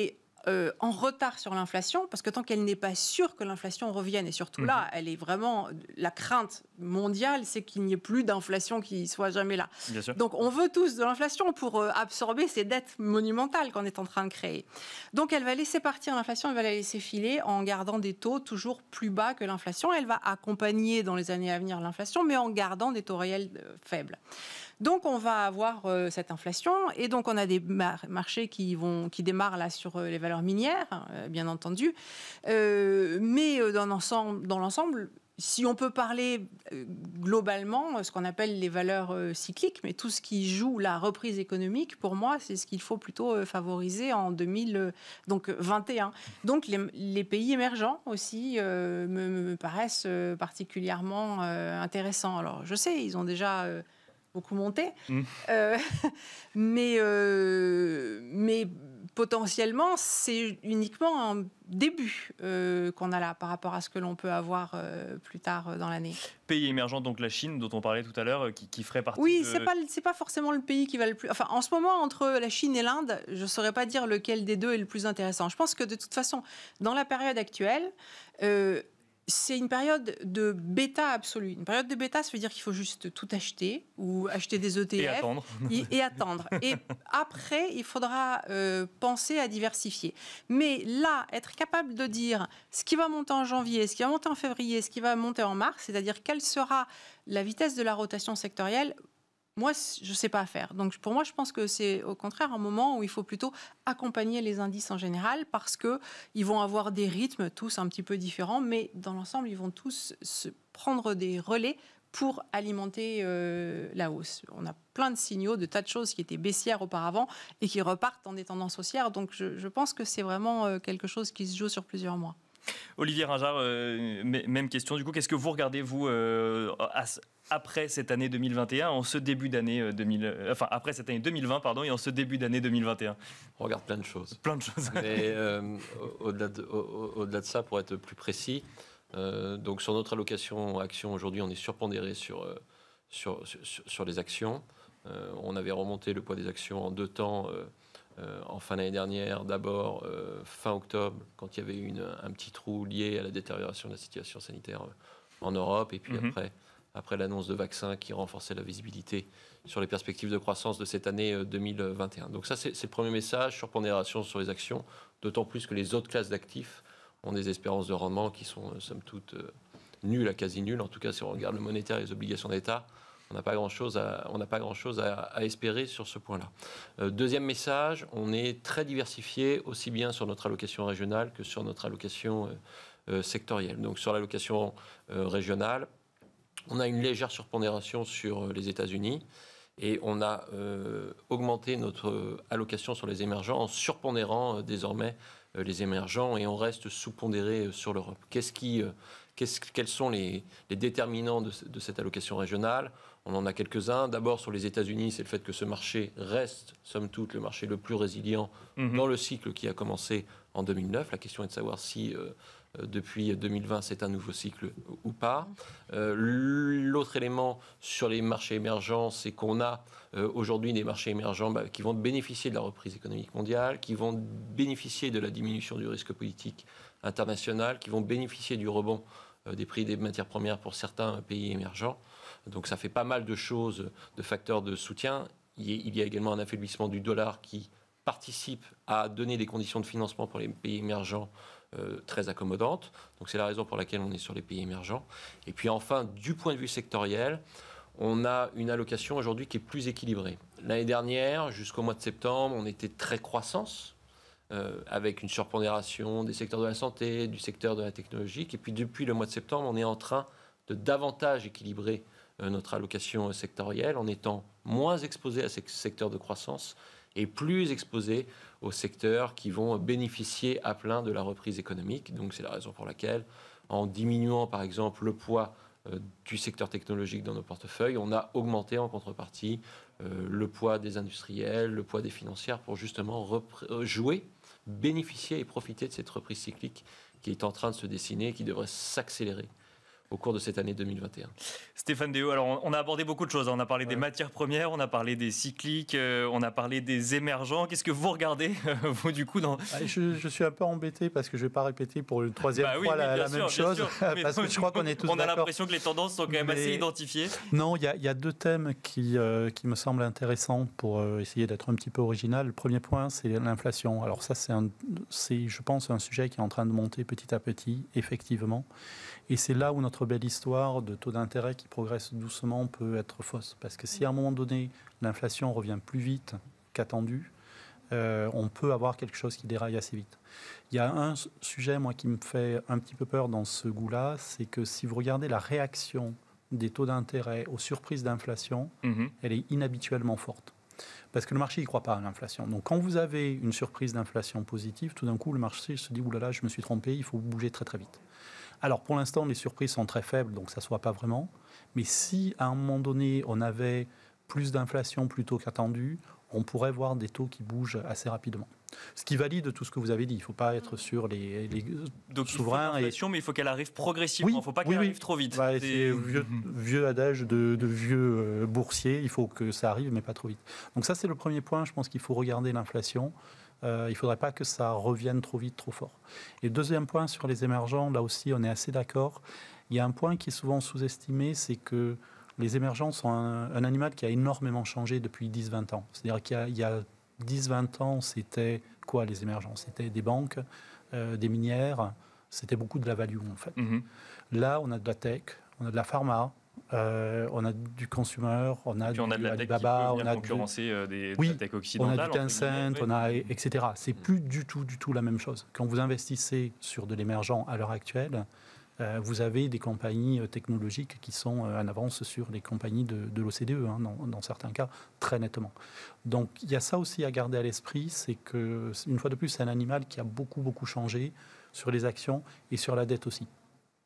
en retard sur l'inflation, parce que tant qu'elle n'est pas sûre que l'inflation revienne, et surtout là, elle est vraiment... La crainte mondiale, c'est qu'il n'y ait plus d'inflation qui soit jamais là. Bien sûr. Donc on veut tous de l'inflation pour absorber ces dettes monumentales qu'on est en train de créer. Donc elle va laisser partir l'inflation, elle va la laisser filer en gardant des taux toujours plus bas que l'inflation. Elle va accompagner dans les années à venir l'inflation, mais en gardant des taux réels faibles. Donc on va avoir cette inflation, et donc on a des marchés qui démarrent là sur les valeurs minières, bien entendu, mais dans l'ensemble, si on peut parler globalement, ce qu'on appelle les valeurs cycliques, mais tout ce qui joue la reprise économique, pour moi, c'est ce qu'il faut plutôt favoriser en 2021. Donc les pays émergents aussi me paraissent particulièrement intéressants. Alors je sais, ils ont déjà... beaucoup monté, mais potentiellement, c'est uniquement un début qu'on a là par rapport à ce que l'on peut avoir plus tard dans l'année. Pays émergent, donc la Chine, dont on parlait tout à l'heure, qui ferait partie Oui, c'est pas forcément le pays qui va le plus... Enfin, en ce moment, entre la Chine et l'Inde, je ne saurais pas dire lequel des deux est le plus intéressant. Je pense que de toute façon, dans la période actuelle... c'est une période de bêta absolue. Une période de bêta, ça veut dire qu'il faut juste tout acheter ou acheter des ETF. Et attendre. Et attendre. Et après, il faudra penser à diversifier. Mais là, être capable de dire ce qui va monter en janvier, ce qui va monter en février, ce qui va monter en mars, c'est-à-dire quelle sera la vitesse de la rotation sectorielle, moi, je ne sais pas faire. Donc, pour moi, je pense que c'est au contraire un moment où il faut plutôt accompagner les indices en général, parce qu'ils vont avoir des rythmes tous un petit peu différents, mais dans l'ensemble, ils vont tous se prendre des relais pour alimenter la hausse. On a plein de signaux de tas de choses qui étaient baissières auparavant et qui repartent en des tendances haussières. Donc, je pense que c'est vraiment quelque chose qui se joue sur plusieurs mois. Olivier Ringard, même question. Du coup, qu'est-ce que vous regardez, vous, après cette année 2021, en ce début d'année après cette année 2020, et en ce début d'année 2021? On regarde plein de choses. Plein de choses. Mais au-delà de ça, pour être plus précis, donc sur notre allocation action aujourd'hui, on est surpondéré sur les actions. On avait remonté le poids des actions en 2 temps. En fin d'année dernière, d'abord fin octobre, quand il y avait eu un petit trou lié à la détérioration de la situation sanitaire en Europe, et puis après l'annonce de vaccins qui renforçait la visibilité sur les perspectives de croissance de cette année 2021. Donc ça, c'est le premier message, surpondération sur les actions, d'autant plus que les autres classes d'actifs ont des espérances de rendement qui sont, somme toute, nulles à quasi nulles. En tout cas, si on regarde le monétaire et les obligations d'État, on n'a pas grand-chose à espérer sur ce point-là. Deuxième message, on est très diversifié, aussi bien sur notre allocation régionale que sur notre allocation sectorielle. Donc sur l'allocation régionale, on a une légère surpondération sur les États-Unis, et on a augmenté notre allocation sur les émergents en surpondérant désormais les émergents, et on reste sous-pondéré sur l'Europe. Quels sont les déterminants de cette allocation régionale? On en a quelques-uns. D'abord, sur les États-Unis, c'est le fait que ce marché reste, somme toute, le marché le plus résilient dans le cycle qui a commencé en 2009. La question est de savoir si, depuis 2020, c'est un nouveau cycle ou pas. L'autre élément sur les marchés émergents, c'est qu'on a aujourd'hui des marchés émergents qui vont bénéficier de la reprise économique mondiale, qui vont bénéficier de la diminution du risque politique international, qui vont bénéficier du rebond des prix des matières premières pour certains pays émergents. Donc ça fait pas mal de choses, de facteurs de soutien. Il y a également un affaiblissement du dollar qui participe à donner des conditions de financement pour les pays émergents très accommodantes. Donc c'est la raison pour laquelle on est sur les pays émergents. Et puis enfin, du point de vue sectoriel, on a une allocation aujourd'hui qui est plus équilibrée. L'année dernière, jusqu'au mois de septembre, on était très croissance, avec une surpondération des secteurs de la santé, du secteur de la technologie. Et puis depuis le mois de septembre, on est en train de davantage équilibrer notre allocation sectorielle, en étant moins exposé à ces secteurs de croissance et plus exposé aux secteurs qui vont bénéficier à plein de la reprise économique. Donc c'est la raison pour laquelle, en diminuant par exemple le poids du secteur technologique dans nos portefeuilles, on a augmenté en contrepartie le poids des industriels, le poids des financières, pour justement jouer, bénéficier et profiter de cette reprise cyclique qui est en train de se dessiner et qui devrait s'accélérer au cours de cette année 2021. Stéphane Déo, alors on a abordé beaucoup de choses. On a parlé des matières premières, on a parlé des cycliques, on a parlé des émergents. Qu'est-ce que vous regardez, vous, du coup je suis un peu embêté parce que je ne vais pas répéter pour une troisième fois la même chose. Parce que je crois qu'on est tous d'accord. On a l'impression que les tendances sont quand même assez identifiées. Non, il y a deux thèmes qui me semblent intéressants pour essayer d'être un petit peu original. Le premier point, c'est l'inflation. Alors ça, c'est, je pense, un sujet qui est en train de monter petit à petit, effectivement. Et c'est là où notre belle histoire de taux d'intérêt qui progresse doucement peut être fausse. Parce que si à un moment donné, l'inflation revient plus vite qu'attendu, on peut avoir quelque chose qui déraille assez vite. Il y a un sujet, moi, qui me fait un petit peu peur dans ce goût-là, c'est que si vous regardez la réaction des taux d'intérêt aux surprises d'inflation, elle est inhabituellement forte. Parce que le marché n'y croit pas à l'inflation. Donc quand vous avez une surprise d'inflation positive, tout d'un coup, le marché se dit « oulala, je me suis trompé, il faut bouger très très vite ». Alors pour l'instant, les surprises sont très faibles, donc ça ne se voit pas vraiment. Mais si à un moment donné, on avait plus d'inflation plutôt qu'attendu, on pourrait voir des taux qui bougent assez rapidement. Ce qui valide tout ce que vous avez dit. Il ne faut pas être sur les donc souverains. Donc l'inflation, mais il faut qu'elle arrive progressivement. Il ne faut pas qu'elle arrive trop vite. C'est vieux adage de vieux boursiers. Il faut que ça arrive, mais pas trop vite. Donc ça, c'est le premier point. Je pense qu'il faut regarder l'inflation. Il ne faudrait pas que ça revienne trop vite, trop fort. Et le deuxième point sur les émergents, là aussi, on est assez d'accord. Il y a un point qui est souvent sous-estimé, c'est que les émergents sont un animal qui a énormément changé depuis 10-20 ans. C'est-à-dire qu'il y a 10-20 ans, c'était quoi les émergents? C'était des banques, des minières, c'était beaucoup de la value en fait. Là, on a de la tech, on a de la pharma, on a du consumer, on a de la tech Alibaba, on a concurrencer de la tech occidentale. On a du Tencent, on a etc. C'est plus du tout la même chose. Quand vous investissez sur de l'émergent à l'heure actuelle, vous avez des compagnies technologiques qui sont en avance sur les compagnies de l'OCDE, dans certains cas, très nettement. Donc il y a ça aussi à garder à l'esprit, c'est que, une fois de plus, c'est un animal qui a beaucoup changé sur les actions et sur la dette aussi.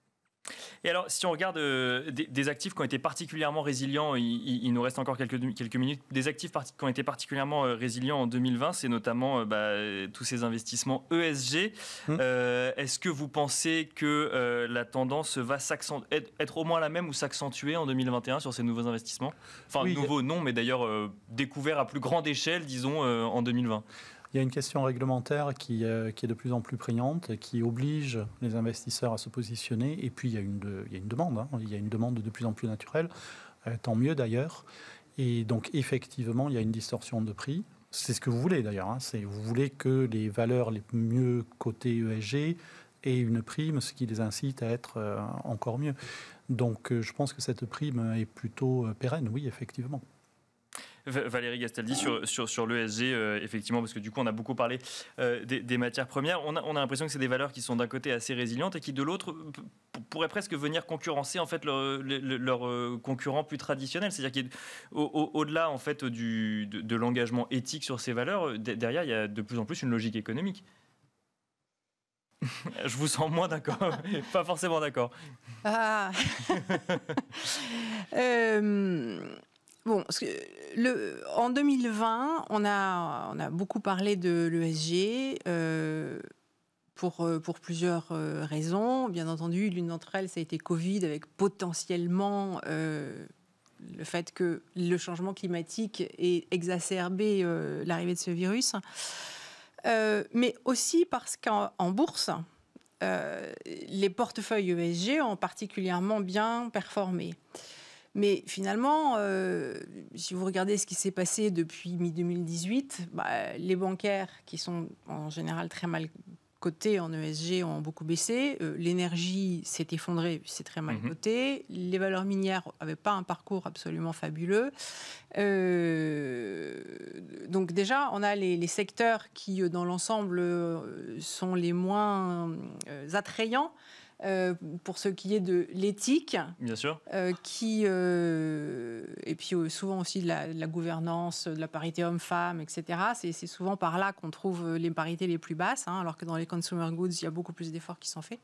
Et alors, si on regarde des actifs qui ont été particulièrement résilients, il nous reste encore quelques minutes, des actifs qui ont été particulièrement résilients en 2020, c'est notamment tous ces investissements ESG. Est-ce que vous pensez que la tendance va être au moins la même ou s'accentuer en 2021 sur ces nouveaux investissements? Enfin, nouveaux non, mais d'ailleurs découverts à plus grande échelle, disons, en 2020. Il y a une question réglementaire qui est de plus en plus prégnante, qui oblige les investisseurs à se positionner. Et puis, il y a une demande. Il y a une demande de plus en plus naturelle, tant mieux d'ailleurs. Et donc, effectivement, il y a une distorsion de prix. C'est ce que vous voulez d'ailleurs. Vous voulez que les valeurs les mieux cotées ESG aient une prime, ce qui les incite à être encore mieux. Donc, je pense que cette prime est plutôt pérenne, oui, effectivement. Valérie Gastaldi, sur l'ESG, effectivement, parce que du coup, on a beaucoup parlé des matières premières. On a l'impression que c'est des valeurs qui sont d'un côté assez résilientes et qui, de l'autre, pourraient presque venir concurrencer en fait leurs concurrents plus traditionnels. C'est-à-dire qu'au-delà en fait, de l'engagement éthique sur ces valeurs, derrière, il y a de plus en plus une logique économique. Je vous sens moins d'accord, pas forcément d'accord. Bon, en 2020, on a beaucoup parlé de l'ESG pour plusieurs raisons. Bien entendu, l'une d'entre elles, ça a été Covid, avec potentiellement le fait que le changement climatique ait exacerbé l'arrivée de ce virus. Mais aussi parce qu'en bourse, les portefeuilles ESG ont particulièrement bien performé. Mais finalement, si vous regardez ce qui s'est passé depuis mi-2018, les bancaires, qui sont en général très mal cotés en ESG, ont beaucoup baissé. L'énergie s'est effondrée, c'est très mal coté. Les valeurs minières n'avaient pas un parcours absolument fabuleux. Donc déjà, on a les secteurs qui, dans l'ensemble, sont les moins attrayants. Pour ce qui est de l'éthique, bien sûr, et puis souvent aussi de la gouvernance, de la parité homme-femme, etc. C'est souvent par là qu'on trouve les parités les plus basses, alors que dans les consumer goods, il y a beaucoup plus d'efforts qui sont faits.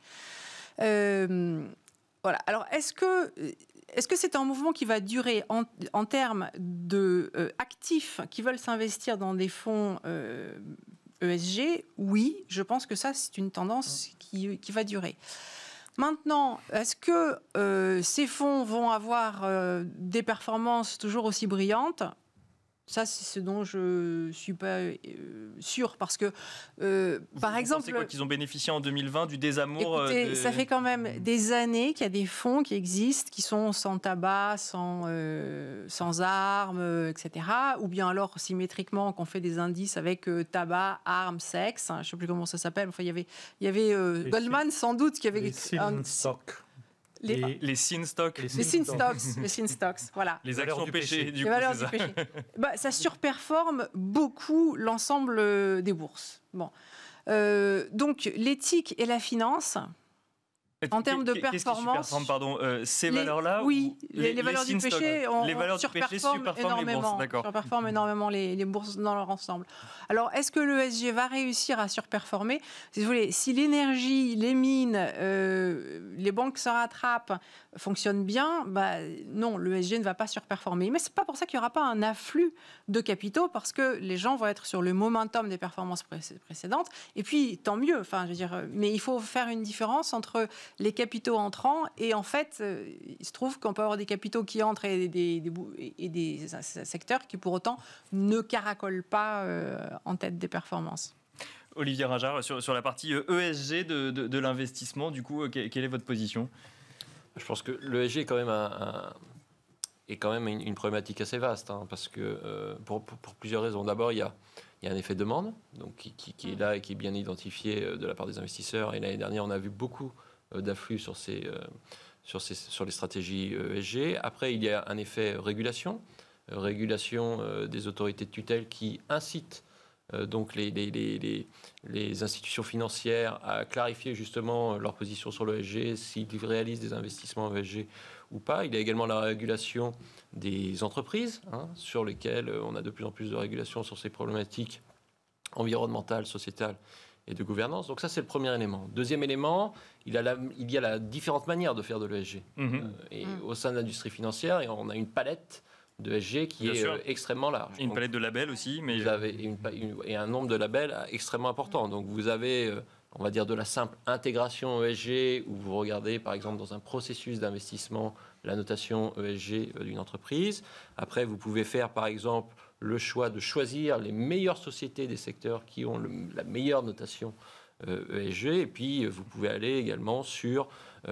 Voilà. Alors, est-ce que c'est un mouvement qui va durer en termes d'actifs qui veulent s'investir dans des fonds ESG? Oui, je pense que ça, c'est une tendance qui va durer. Maintenant, est-ce que ces fonds vont avoir des performances toujours aussi brillantes ? Ça, c'est ce dont je ne suis pas sûre, parce que, par exemple... Vous pensez quoi, qu'ils ont bénéficié en 2020 du désamour Écoutez, ça fait quand même des années qu'il y a des fonds qui existent, qui sont sans tabac, sans armes, etc. Ou bien alors, symétriquement, qu'on fait des indices avec tabac, armes, sexe. Je ne sais plus comment ça s'appelle. Enfin, il y avait Goldman, sans doute, qui avait... Les Stock. Les sin stocks. Les sin stocks, voilà. Les actions péchées, du les coup, valeurs c'est du ça. péché. Ça surperforme beaucoup l'ensemble des bourses. Bon. Donc, l'éthique et la finance... En termes de performance, ces valeurs-là, oui, les valeurs du péché surperforment énormément les bourses dans leur ensemble. Alors, est-ce que l'ESG va réussir à surperformer ? Si vous voulez, si l'énergie, les mines, les banques se rattrapent, fonctionnent bien, non, l'ESG ne va pas surperformer. Mais c'est pas pour ça qu'il n'y aura pas un afflux de capitaux, parce que les gens vont être sur le momentum des performances précédentes. Et puis, tant mieux. Enfin, je veux dire, mais il faut faire une différence entre les capitaux entrants, et en fait, il se trouve qu'on peut avoir des capitaux qui entrent et des secteurs qui, pour autant, ne caracolent pas en tête des performances. Olivier Ringard, sur la partie ESG de l'investissement, du coup, quelle est votre position ? Je pense que l'ESG est quand même une problématique assez vaste, parce que pour plusieurs raisons. D'abord, il y a un effet demande, donc qui est là et qui est bien identifié de la part des investisseurs. Et l'année dernière, on a vu beaucoup d'afflux sur les stratégies ESG. Après, il y a un effet régulation des autorités de tutelle qui incitent donc les institutions financières à clarifier justement leur position sur l'ESG, s'ils réalisent des investissements ESG ou pas. Il y a également la régulation des entreprises, sur lesquelles on a de plus en plus de régulation sur ces problématiques environnementales, sociétales et de gouvernance. Donc ça, c'est le premier élément. Deuxième élément, il y a la différentes manières de faire de l'ESG. Au sein de l'industrie financière, on a une palette de ESG qui est extrêmement large. Et une palette de labels aussi. Mais... Vous avez et un nombre de labels extrêmement important. Donc vous avez, on va dire, de la simple intégration ESG, où vous regardez, par exemple, dans un processus d'investissement, la notation ESG d'une entreprise. Après, vous pouvez faire, par exemple, le choix de choisir les meilleures sociétés des secteurs qui ont la meilleure notation ESG. Et puis, vous pouvez aller également sur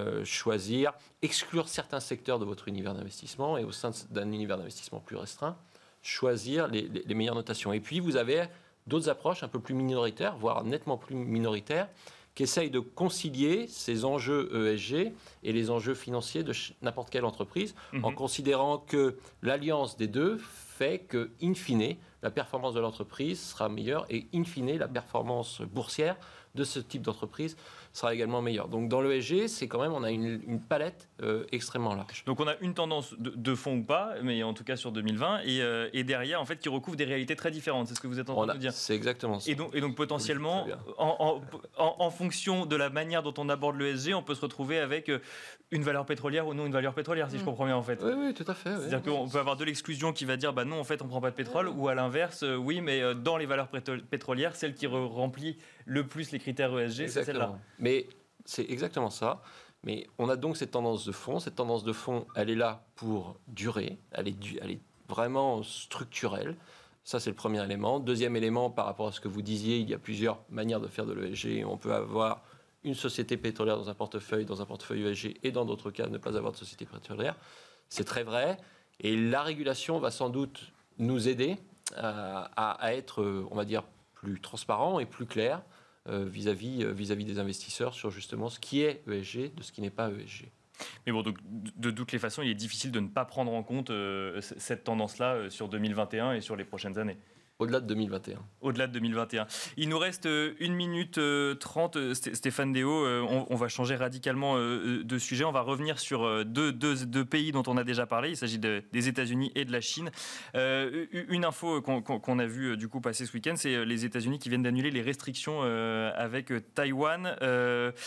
exclure certains secteurs de votre univers d'investissement, et au sein d'un univers d'investissement plus restreint, choisir les meilleures notations. Et puis, vous avez d'autres approches un peu plus minoritaires, voire nettement plus minoritaires, qui essayent de concilier ces enjeux ESG et les enjeux financiers de n'importe quelle entreprise, en considérant que l'alliance des deux fait que, in fine, la performance de l'entreprise sera meilleure, et in fine, la performance boursière de ce type d'entreprise sera également meilleure. Donc dans l'ESG, c'est quand même, on a une palette extrêmement large. Donc on a une tendance de fond ou pas, mais en tout cas sur 2020, et derrière, en fait, qui recouvre des réalités très différentes. C'est ce que vous êtes en train de nous dire. C'est exactement ça. Et donc potentiellement, en fonction de la manière dont on aborde l'ESG, on peut se retrouver avec une valeur pétrolière ou non une valeur pétrolière, si je comprends bien, en fait. Oui, tout à fait. C'est-à-dire qu'on peut avoir de l'exclusion qui va dire, non, en fait, on ne prend pas de pétrole, ou à l'inverse, oui, mais dans les valeurs pétrolières, celle qui remplit le plus les critères ESG, c'est celle-là. Mais c'est exactement ça. Mais on a donc cette tendance de fond. Cette tendance de fond, elle est là pour durer. Elle est vraiment structurelle. Ça, c'est le premier élément. Deuxième élément, par rapport à ce que vous disiez, il y a plusieurs manières de faire de l'ESG. On peut avoir une société pétrolière dans un portefeuille ESG, et dans d'autres cas, ne pas avoir de société pétrolière. C'est très vrai. Et la régulation va sans doute nous aider à être, on va dire, plus transparent et plus clair vis-à-vis des investisseurs sur justement ce qui est ESG de ce qui n'est pas ESG. Mais bon, donc, de toutes les façons, il est difficile de ne pas prendre en compte cette tendance-là sur 2021 et sur les prochaines années. Au-delà de 2021. Au-delà de 2021. Il nous reste 1 minute 30. Stéphane Déo, on va changer radicalement de sujet. On va revenir sur deux pays dont on a déjà parlé. Il s'agit des États-Unis et de la Chine. Une info qu'on a vu du coup passer ce week-end, c'est les États-Unis qui viennent d'annuler les restrictions avec Taïwan.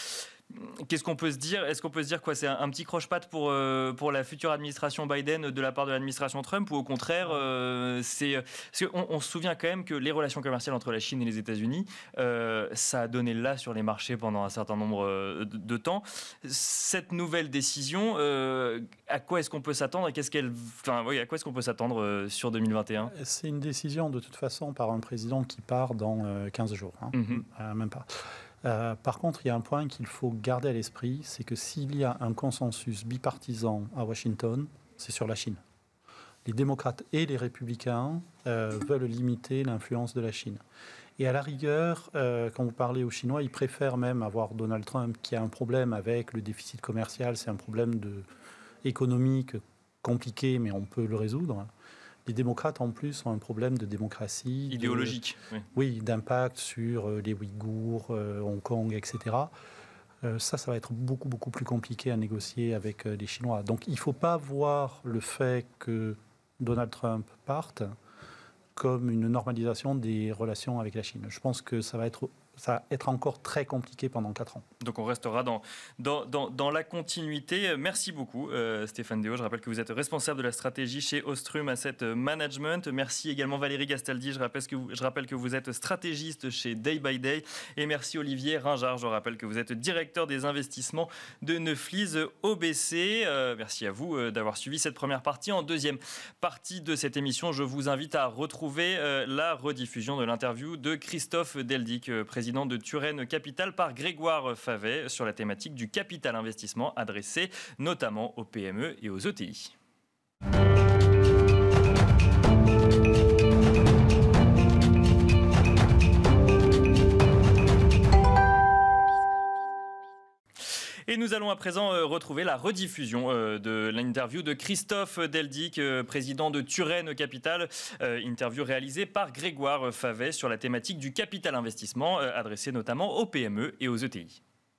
qu'est-ce qu'on peut se dire? Est-ce qu'on peut se dire quoi? C'est un petit croche-patte pour la future administration Biden de la part de l'administration Trump, ou au contraire, parce qu'on se souvient quand même que les relations commerciales entre la Chine et les États-Unis, ça a donné là sur les marchés pendant un certain nombre de temps. Cette nouvelle décision, à quoi est-ce qu'on peut s'attendre et à quoi est-ce qu'on peut s'attendre sur 2021? C'est une décision de toute façon par un président qui part dans 15 jours, même pas. Par contre, il y a un point qu'il faut garder à l'esprit, c'est que s'il y a un consensus bipartisan à Washington, c'est sur la Chine. Les démocrates et les républicains veulent limiter l'influence de la Chine. Et à la rigueur, quand vous parlez aux Chinois, ils préfèrent même avoir Donald Trump qui a un problème avec le déficit commercial, c'est un problème économique compliqué, mais on peut le résoudre. Les démocrates, en plus, ont un problème de démocratie. Idéologique. Oui, d'impact sur les Ouïghours, Hong Kong, etc. Ça va être beaucoup, beaucoup plus compliqué à négocier avec les Chinois. Donc, il ne faut pas voir le fait que Donald Trump parte comme une normalisation des relations avec la Chine. Je pense que ça va être encore très compliqué pendant 4 ans. Donc on restera dans la continuité. Merci beaucoup Stéphane Déo. Je rappelle que vous êtes responsable de la stratégie chez Ostrum Asset Management. Merci également Valérie Gastaldi. Je rappelle que vous êtes stratégiste chez Day by Day. Et merci Olivier Ringard. Je rappelle que vous êtes directeur des investissements de Neuflize OBC. Merci à vous d'avoir suivi cette première partie. En deuxième partie de cette émission, je vous invite à retrouver la rediffusion de l'interview de Christophe Deldic, président de Turenne Capital, par Grégoire Favet sur la thématique du capital investissement adressé notamment aux PME et aux ETI. Et nous allons à présent retrouver la rediffusion de l'interview de Christophe Deldic, président de Turenne Capital. Interview réalisée par Grégoire Favet sur la thématique du capital investissement, adressé notamment aux PME et aux ETI.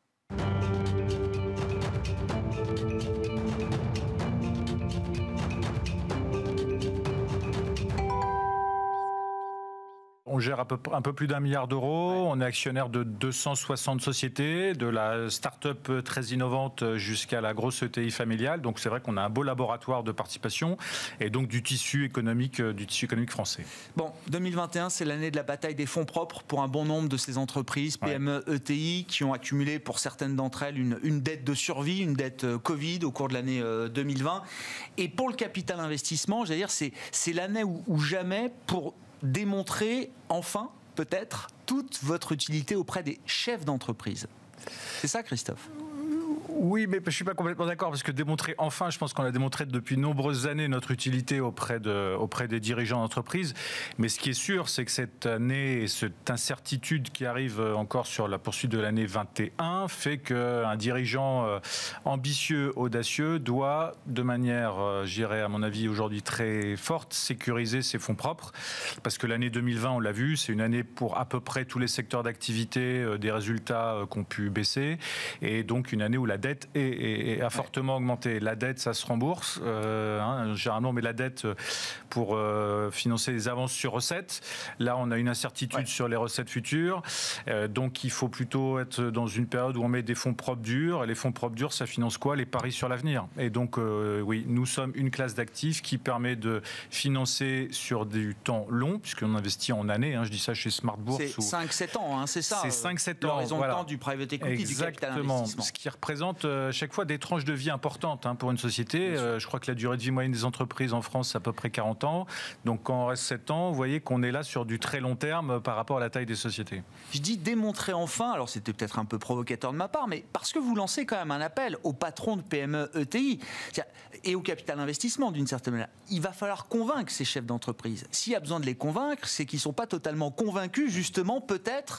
On gère un peu plus d'1 milliard d'euros. On est actionnaire de 260 sociétés, de la start-up très innovante jusqu'à la grosse ETI familiale. Donc c'est vrai qu'on a un beau laboratoire de participation et donc du tissu économique français. Bon, 2021, c'est l'année de la bataille des fonds propres pour un bon nombre de ces entreprises, PME, ETI, qui ont accumulé pour certaines d'entre elles une dette de survie, une dette Covid au cours de l'année 2020. Et pour le capital investissement, j'allais dire, c'est l'année où jamais, pour démontrer enfin, peut-être, toute votre utilité auprès des chefs d'entreprise. C'est ça, Christophe ? Oui, mais je ne suis pas complètement d'accord, parce que démontrer enfin, je pense qu'on a démontré depuis de nombreuses années notre utilité auprès des dirigeants d'entreprise. Mais ce qui est sûr, c'est que cette année et cette incertitude qui arrive encore sur la poursuite de l'année 21 fait qu'un dirigeant ambitieux, audacieux, doit, de manière, je dirais à mon avis aujourd'hui très forte, sécuriser ses fonds propres. Parce que l'année 2020, on l'a vu, c'est une année pour à peu près tous les secteurs d'activité, des résultats qui ont pu baisser. Et donc une année où la dette a fortement augmenté. La dette, ça se rembourse, généralement, mais la dette pour financer les avances sur recettes. Là, on a une incertitude sur les recettes futures. Donc, il faut plutôt être dans une période où on met des fonds propres durs. Et les fonds propres durs, ça finance quoi? Les paris sur l'avenir. Et donc, oui, nous sommes une classe d'actifs qui permet de financer sur du temps long, puisqu'on investit en années. Je dis ça chez Smart Bourse. C'est 5-7 ans, c'est ça? C'est 5-7 ans. L'horizon de temps du private equity, du capital investissement. Ce qui représente chaque fois des tranches de vie importantes pour une société. Je crois que la durée de vie moyenne des entreprises en France, c'est à peu près 40 ans. Donc quand on reste 7 ans, vous voyez qu'on est là sur du très long terme par rapport à la taille des sociétés. Je dis démontrer enfin, alors c'était peut-être un peu provocateur de ma part, mais parce que vous lancez quand même un appel aux patrons de PME ETI et au capital investissement d'une certaine manière. Il va falloir convaincre ces chefs d'entreprise. S'il y a besoin de les convaincre, c'est qu'ils ne sont pas totalement convaincus, justement, peut-être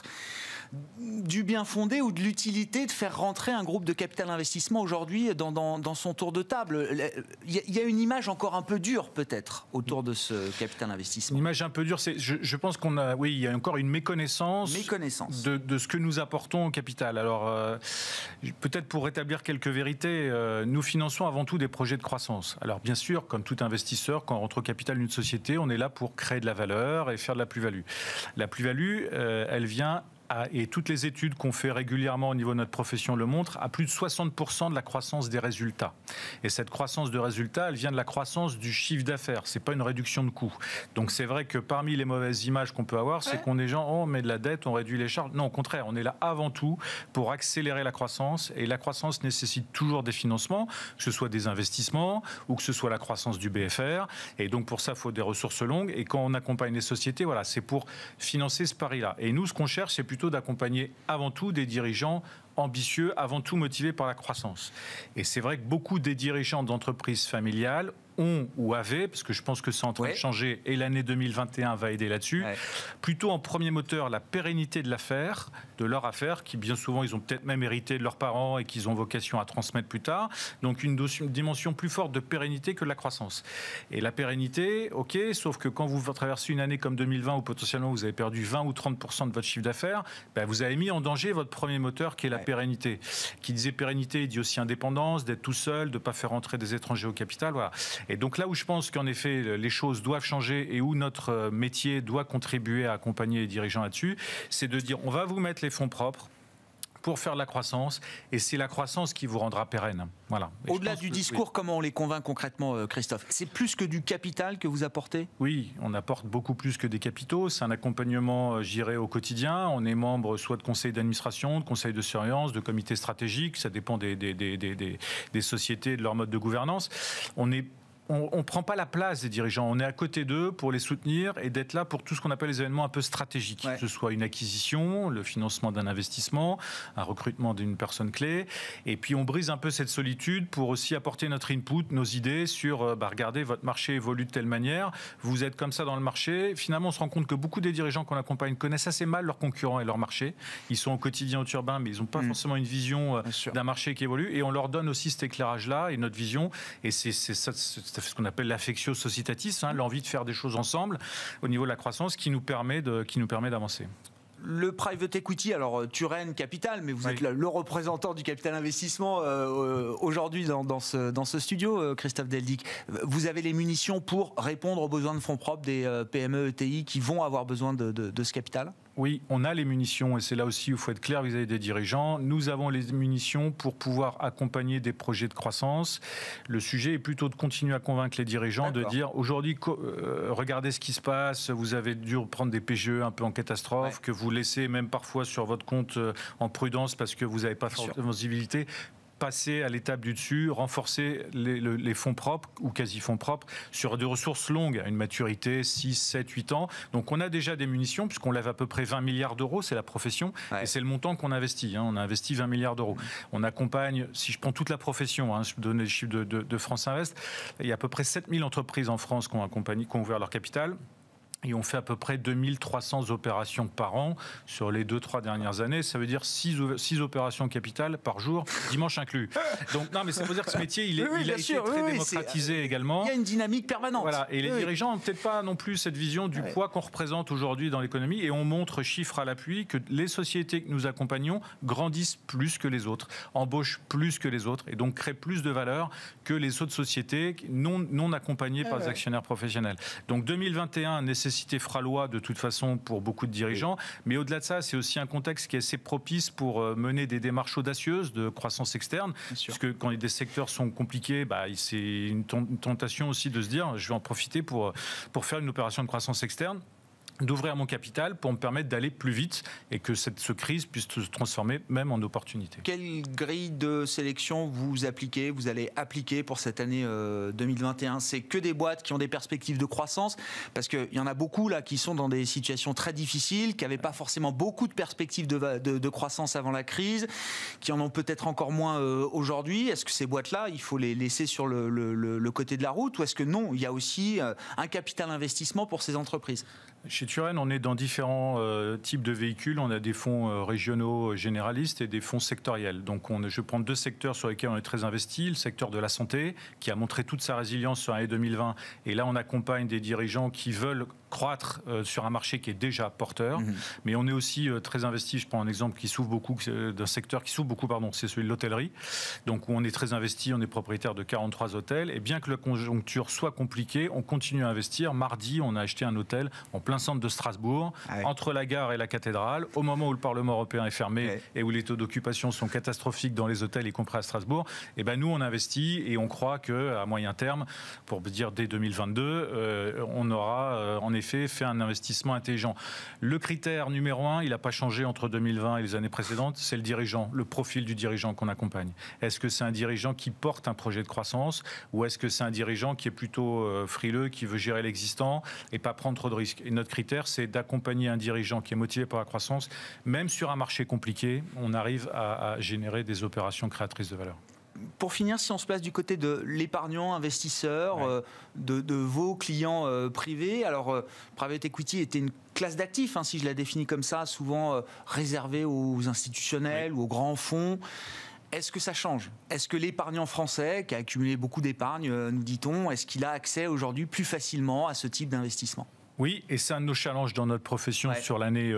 du bien fondé ou de l'utilité de faire rentrer un groupe de capital investissement aujourd'hui dans son tour de table. Il y a une image encore un peu dure peut-être autour de ce capital investissement. Une image un peu dure, je pense qu'on a, oui, il y a encore une méconnaissance. De ce que nous apportons au capital. Alors peut-être pour rétablir quelques vérités, nous finançons avant tout des projets de croissance. Alors bien sûr, comme tout investisseur, quand on rentre au capital d'une société, on est là pour créer de la valeur et faire de la plus-value. La plus-value, elle vient et toutes les études qu'on fait régulièrement au niveau de notre profession le montrent, à plus de 60% de la croissance des résultats. Et cette croissance de résultats, elle vient de la croissance du chiffre d'affaires. C'est pas une réduction de coûts. Donc c'est vrai que parmi les mauvaises images qu'on peut avoir, c'est qu'on est gens, on met de la dette, on réduit les charges. Non, au contraire, on est là avant tout pour accélérer la croissance. Et la croissance nécessite toujours des financements, que ce soit des investissements ou que ce soit la croissance du BFR. Et donc pour ça, il faut des ressources longues. Et quand on accompagne les sociétés, voilà, c'est pour financer ce pari-là. Et nous, ce qu'on cherche, c'est plutôt d'accompagner avant tout des dirigeants ambitieux, avant tout motivés par la croissance. Et c'est vrai que beaucoup des dirigeants d'entreprises familiales ont ou avaient, parce que je pense que c'est en train de changer et l'année 2021 va aider là-dessus, plutôt en premier moteur la pérennité de l'affaire, de leur affaire, qui bien souvent ils ont peut-être même hérité de leurs parents et qu'ils ont vocation à transmettre plus tard. Donc une dimension plus forte de pérennité que de la croissance. Et la pérennité, ok, sauf que quand vous traversez une année comme 2020 où potentiellement vous avez perdu 20 ou 30% de votre chiffre d'affaires, ben vous avez mis en danger votre premier moteur qui est la pérennité. Qui disait pérennité, il dit aussi indépendance, d'être tout seul, de ne pas faire entrer des étrangers au capital, voilà. Et donc là où je pense qu'en effet les choses doivent changer et où notre métier doit contribuer à accompagner les dirigeants là-dessus, c'est de dire on va vous mettre les fonds propres pour faire de la croissance, et c'est la croissance qui vous rendra pérenne. Voilà. Au-delà du discours, comment on les convainc concrètement, Christophe? C'est plus que du capital que vous apportez? Oui, on apporte beaucoup plus que des capitaux. C'est un accompagnement, je dirais, au quotidien. On est membre soit de conseils d'administration, de conseils de surveillance, de comités stratégiques. Ça dépend des sociétés, de leur mode de gouvernance. On ne prend pas la place des dirigeants, on est à côté d'eux pour les soutenir et d'être là pour tout ce qu'on appelle les événements un peu stratégiques, que ce soit une acquisition, le financement d'un investissement, un recrutement d'une personne clé, et puis on brise un peu cette solitude pour aussi apporter notre input, nos idées sur, regardez, votre marché évolue de telle manière, vous êtes comme ça dans le marché. Finalement, on se rend compte que beaucoup des dirigeants qu'on accompagne connaissent assez mal leurs concurrents et leur marché. Ils sont au quotidien au turbin, mais ils n'ont pas forcément une vision d'un marché qui évolue, et on leur donne aussi cet éclairage-là et notre vision, et c'est ça, ce qu'on appelle l'affectio societatis, l'envie de faire des choses ensemble au niveau de la croissance qui nous permet d'avancer. Le private equity, alors Turenne Capital, mais vous êtes le représentant du capital investissement aujourd'hui dans ce studio, Christophe Deldic. Vous avez les munitions pour répondre aux besoins de fonds propres des PME, ETI qui vont avoir besoin de ce capital? Oui, on a les munitions, et c'est là aussi où il faut être clair vis-à-vis des dirigeants. Nous avons les munitions pour pouvoir accompagner des projets de croissance. Le sujet est plutôt de continuer à convaincre les dirigeants de dire aujourd'hui, regardez ce qui se passe, vous avez dû prendre des PGE un peu en catastrophe, que vous laissez même parfois sur votre compte en prudence parce que vous n'avez pas forcément visibilité. Passer à l'étape du dessus, renforcer les fonds propres ou quasi-fonds propres sur des ressources longues, à une maturité 6, 7, 8 ans. Donc on a déjà des munitions, puisqu'on lève à peu près 20 milliards d'euros, c'est la profession, et c'est le montant qu'on investit. On a investi 20 milliards d'euros. On accompagne, si je prends toute la profession, je donne les chiffres de France Invest, il y a à peu près 7000 entreprises en France qui ont ouvert leur capital. Et on fait à peu près 2300 opérations par an sur les 2-3 dernières années. Ça veut dire 6 opérations capitales par jour, dimanche inclus. Donc, non, mais ça veut dire que ce métier, il a été très démocratisé également. Il y a une dynamique permanente. Voilà. Et les dirigeants n'ont peut-être pas non plus cette vision du poids qu'on représente aujourd'hui dans l'économie. Et on montre, chiffres à l'appui, que les sociétés que nous accompagnons grandissent plus que les autres, embauchent plus que les autres, et donc créent plus de valeur que les autres sociétés non accompagnées par les actionnaires professionnels. Donc 2021 nécessité fera loi de toute façon pour beaucoup de dirigeants, mais au-delà de ça, c'est aussi un contexte qui est assez propice pour mener des démarches audacieuses de croissance externe, puisque quand des secteurs sont compliqués, c'est une tentation aussi de se dire je vais en profiter pour faire une opération de croissance externe, d'ouvrir mon capital pour me permettre d'aller plus vite et que cette crise puisse se transformer même en opportunité. Quelle grille de sélection vous allez appliquer pour cette année 2021? C'est que des boîtes qui ont des perspectives de croissance, parce qu'il y en a beaucoup là qui sont dans des situations très difficiles, qui n'avaient pas forcément beaucoup de perspectives de croissance avant la crise, qui en ont peut-être encore moins aujourd'hui. Est-ce que ces boîtes-là, il faut les laisser sur le côté de la route, ou est-ce que non, il y a aussi un capital investissement pour ces entreprises? Chez Turenne, on est dans différents types de véhicules. On a des fonds régionaux généralistes et des fonds sectoriels. Donc je prends 2 secteurs sur lesquels on est très investi. Le secteur de la santé, qui a montré toute sa résilience sur l'année 2020. Et là, on accompagne des dirigeants qui veulent croître sur un marché qui est déjà porteur, mais on est aussi très investi. Je prends un exemple qui souffre beaucoup, d'un secteur qui souffre beaucoup, c'est celui de l'hôtellerie. Donc où on est très investi, on est propriétaire de 43 hôtels, et bien que la conjoncture soit compliquée, on continue à investir. Mardi, on a acheté un hôtel en plein centre de Strasbourg, entre la gare et la cathédrale, au moment où le Parlement européen est fermé et où les taux d'occupation sont catastrophiques dans les hôtels, y compris à Strasbourg. Et ben nous, on investit et on croit qu'à moyen terme, pour dire dès 2022, on aura en effet fait un investissement intelligent. Le critère numéro 1, il n'a pas changé entre 2020 et les années précédentes, c'est le dirigeant, le profil du dirigeant qu'on accompagne. Est-ce que c'est un dirigeant qui porte un projet de croissance ou est-ce que c'est un dirigeant qui est plutôt frileux, qui veut gérer l'existant et pas prendre trop de risques? Et notre critère, c'est d'accompagner un dirigeant qui est motivé par la croissance. Même sur un marché compliqué, on arrive à générer des opérations créatrices de valeur. Pour finir, si on se place du côté de l'épargnant, investisseur, de vos clients privés, alors private equity était une classe d'actifs, si je la définis comme ça, souvent réservée aux institutionnels ou aux grands fonds. Est-ce que ça change? Est-ce que l'épargnant français, qui a accumulé beaucoup d'épargne, nous dit-on, est-ce qu'il a accès aujourd'hui plus facilement à ce type d'investissement? Oui, et c'est un de nos challenges dans notre profession sur l'année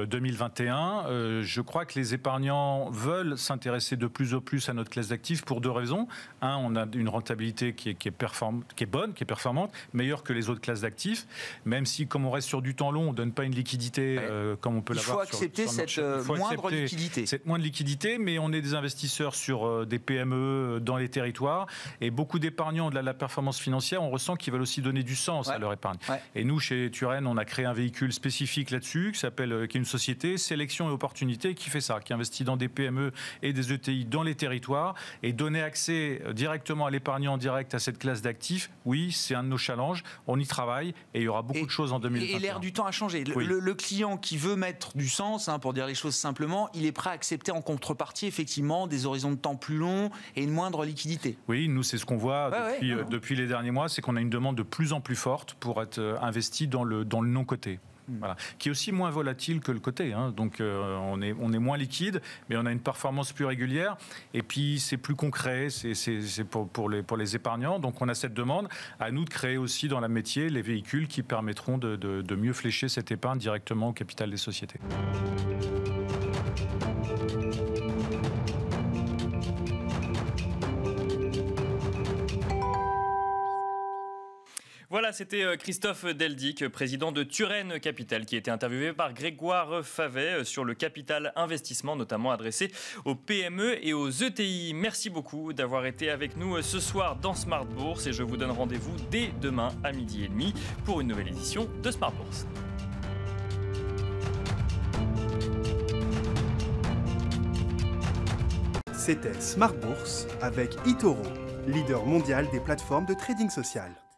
2021. Je crois que les épargnants veulent s'intéresser de plus en plus à notre classe d'actifs pour deux raisons. Un, on a une rentabilité qui est bonne, qui est performante, meilleure que les autres classes d'actifs, même si, comme on reste sur du temps long, on ne donne pas une liquidité comme on peut l'avoir sur le marché. Il faut accepter cette moindre liquidité, mais on est des investisseurs sur des PME dans les territoires, et beaucoup d'épargnants de la performance financière, on ressent qu'ils veulent aussi donner du sens à leur épargne. Et nous, chez Turenne, on a créé un véhicule spécifique là-dessus qui est une société Sélection et Opportunité qui fait ça, qui investit dans des PME et des ETI dans les territoires, et donner accès directement à l'épargnant direct à cette classe d'actifs. Oui, c'est un de nos challenges. On y travaille et il y aura beaucoup de choses en 2021. Et l'ère du temps a changé. Le client qui veut mettre du sens, pour dire les choses simplement, il est prêt à accepter en contrepartie effectivement des horizons de temps plus longs et une moindre liquidité. Oui, nous c'est ce qu'on voit depuis les derniers mois, c'est qu'on a une demande de plus en plus forte pour être investi dans le non-coté. Voilà. Qui est aussi moins volatile que le coté. Donc on est moins liquide, mais on a une performance plus régulière. Et puis c'est plus concret, c'est pour les épargnants. Donc on a cette demande. À nous de créer aussi dans le métier les véhicules qui permettront de mieux flécher cette épargne directement au capital des sociétés. Voilà, c'était Christophe Deldic, président de Turenne Capital, qui a été interviewé par Grégoire Favet sur le capital investissement, notamment adressé aux PME et aux ETI. Merci beaucoup d'avoir été avec nous ce soir dans Smart Bourse, et je vous donne rendez-vous dès demain à 12h30 pour une nouvelle édition de Smart Bourse. C'était Smart Bourse avec eToro, leader mondial des plateformes de trading social.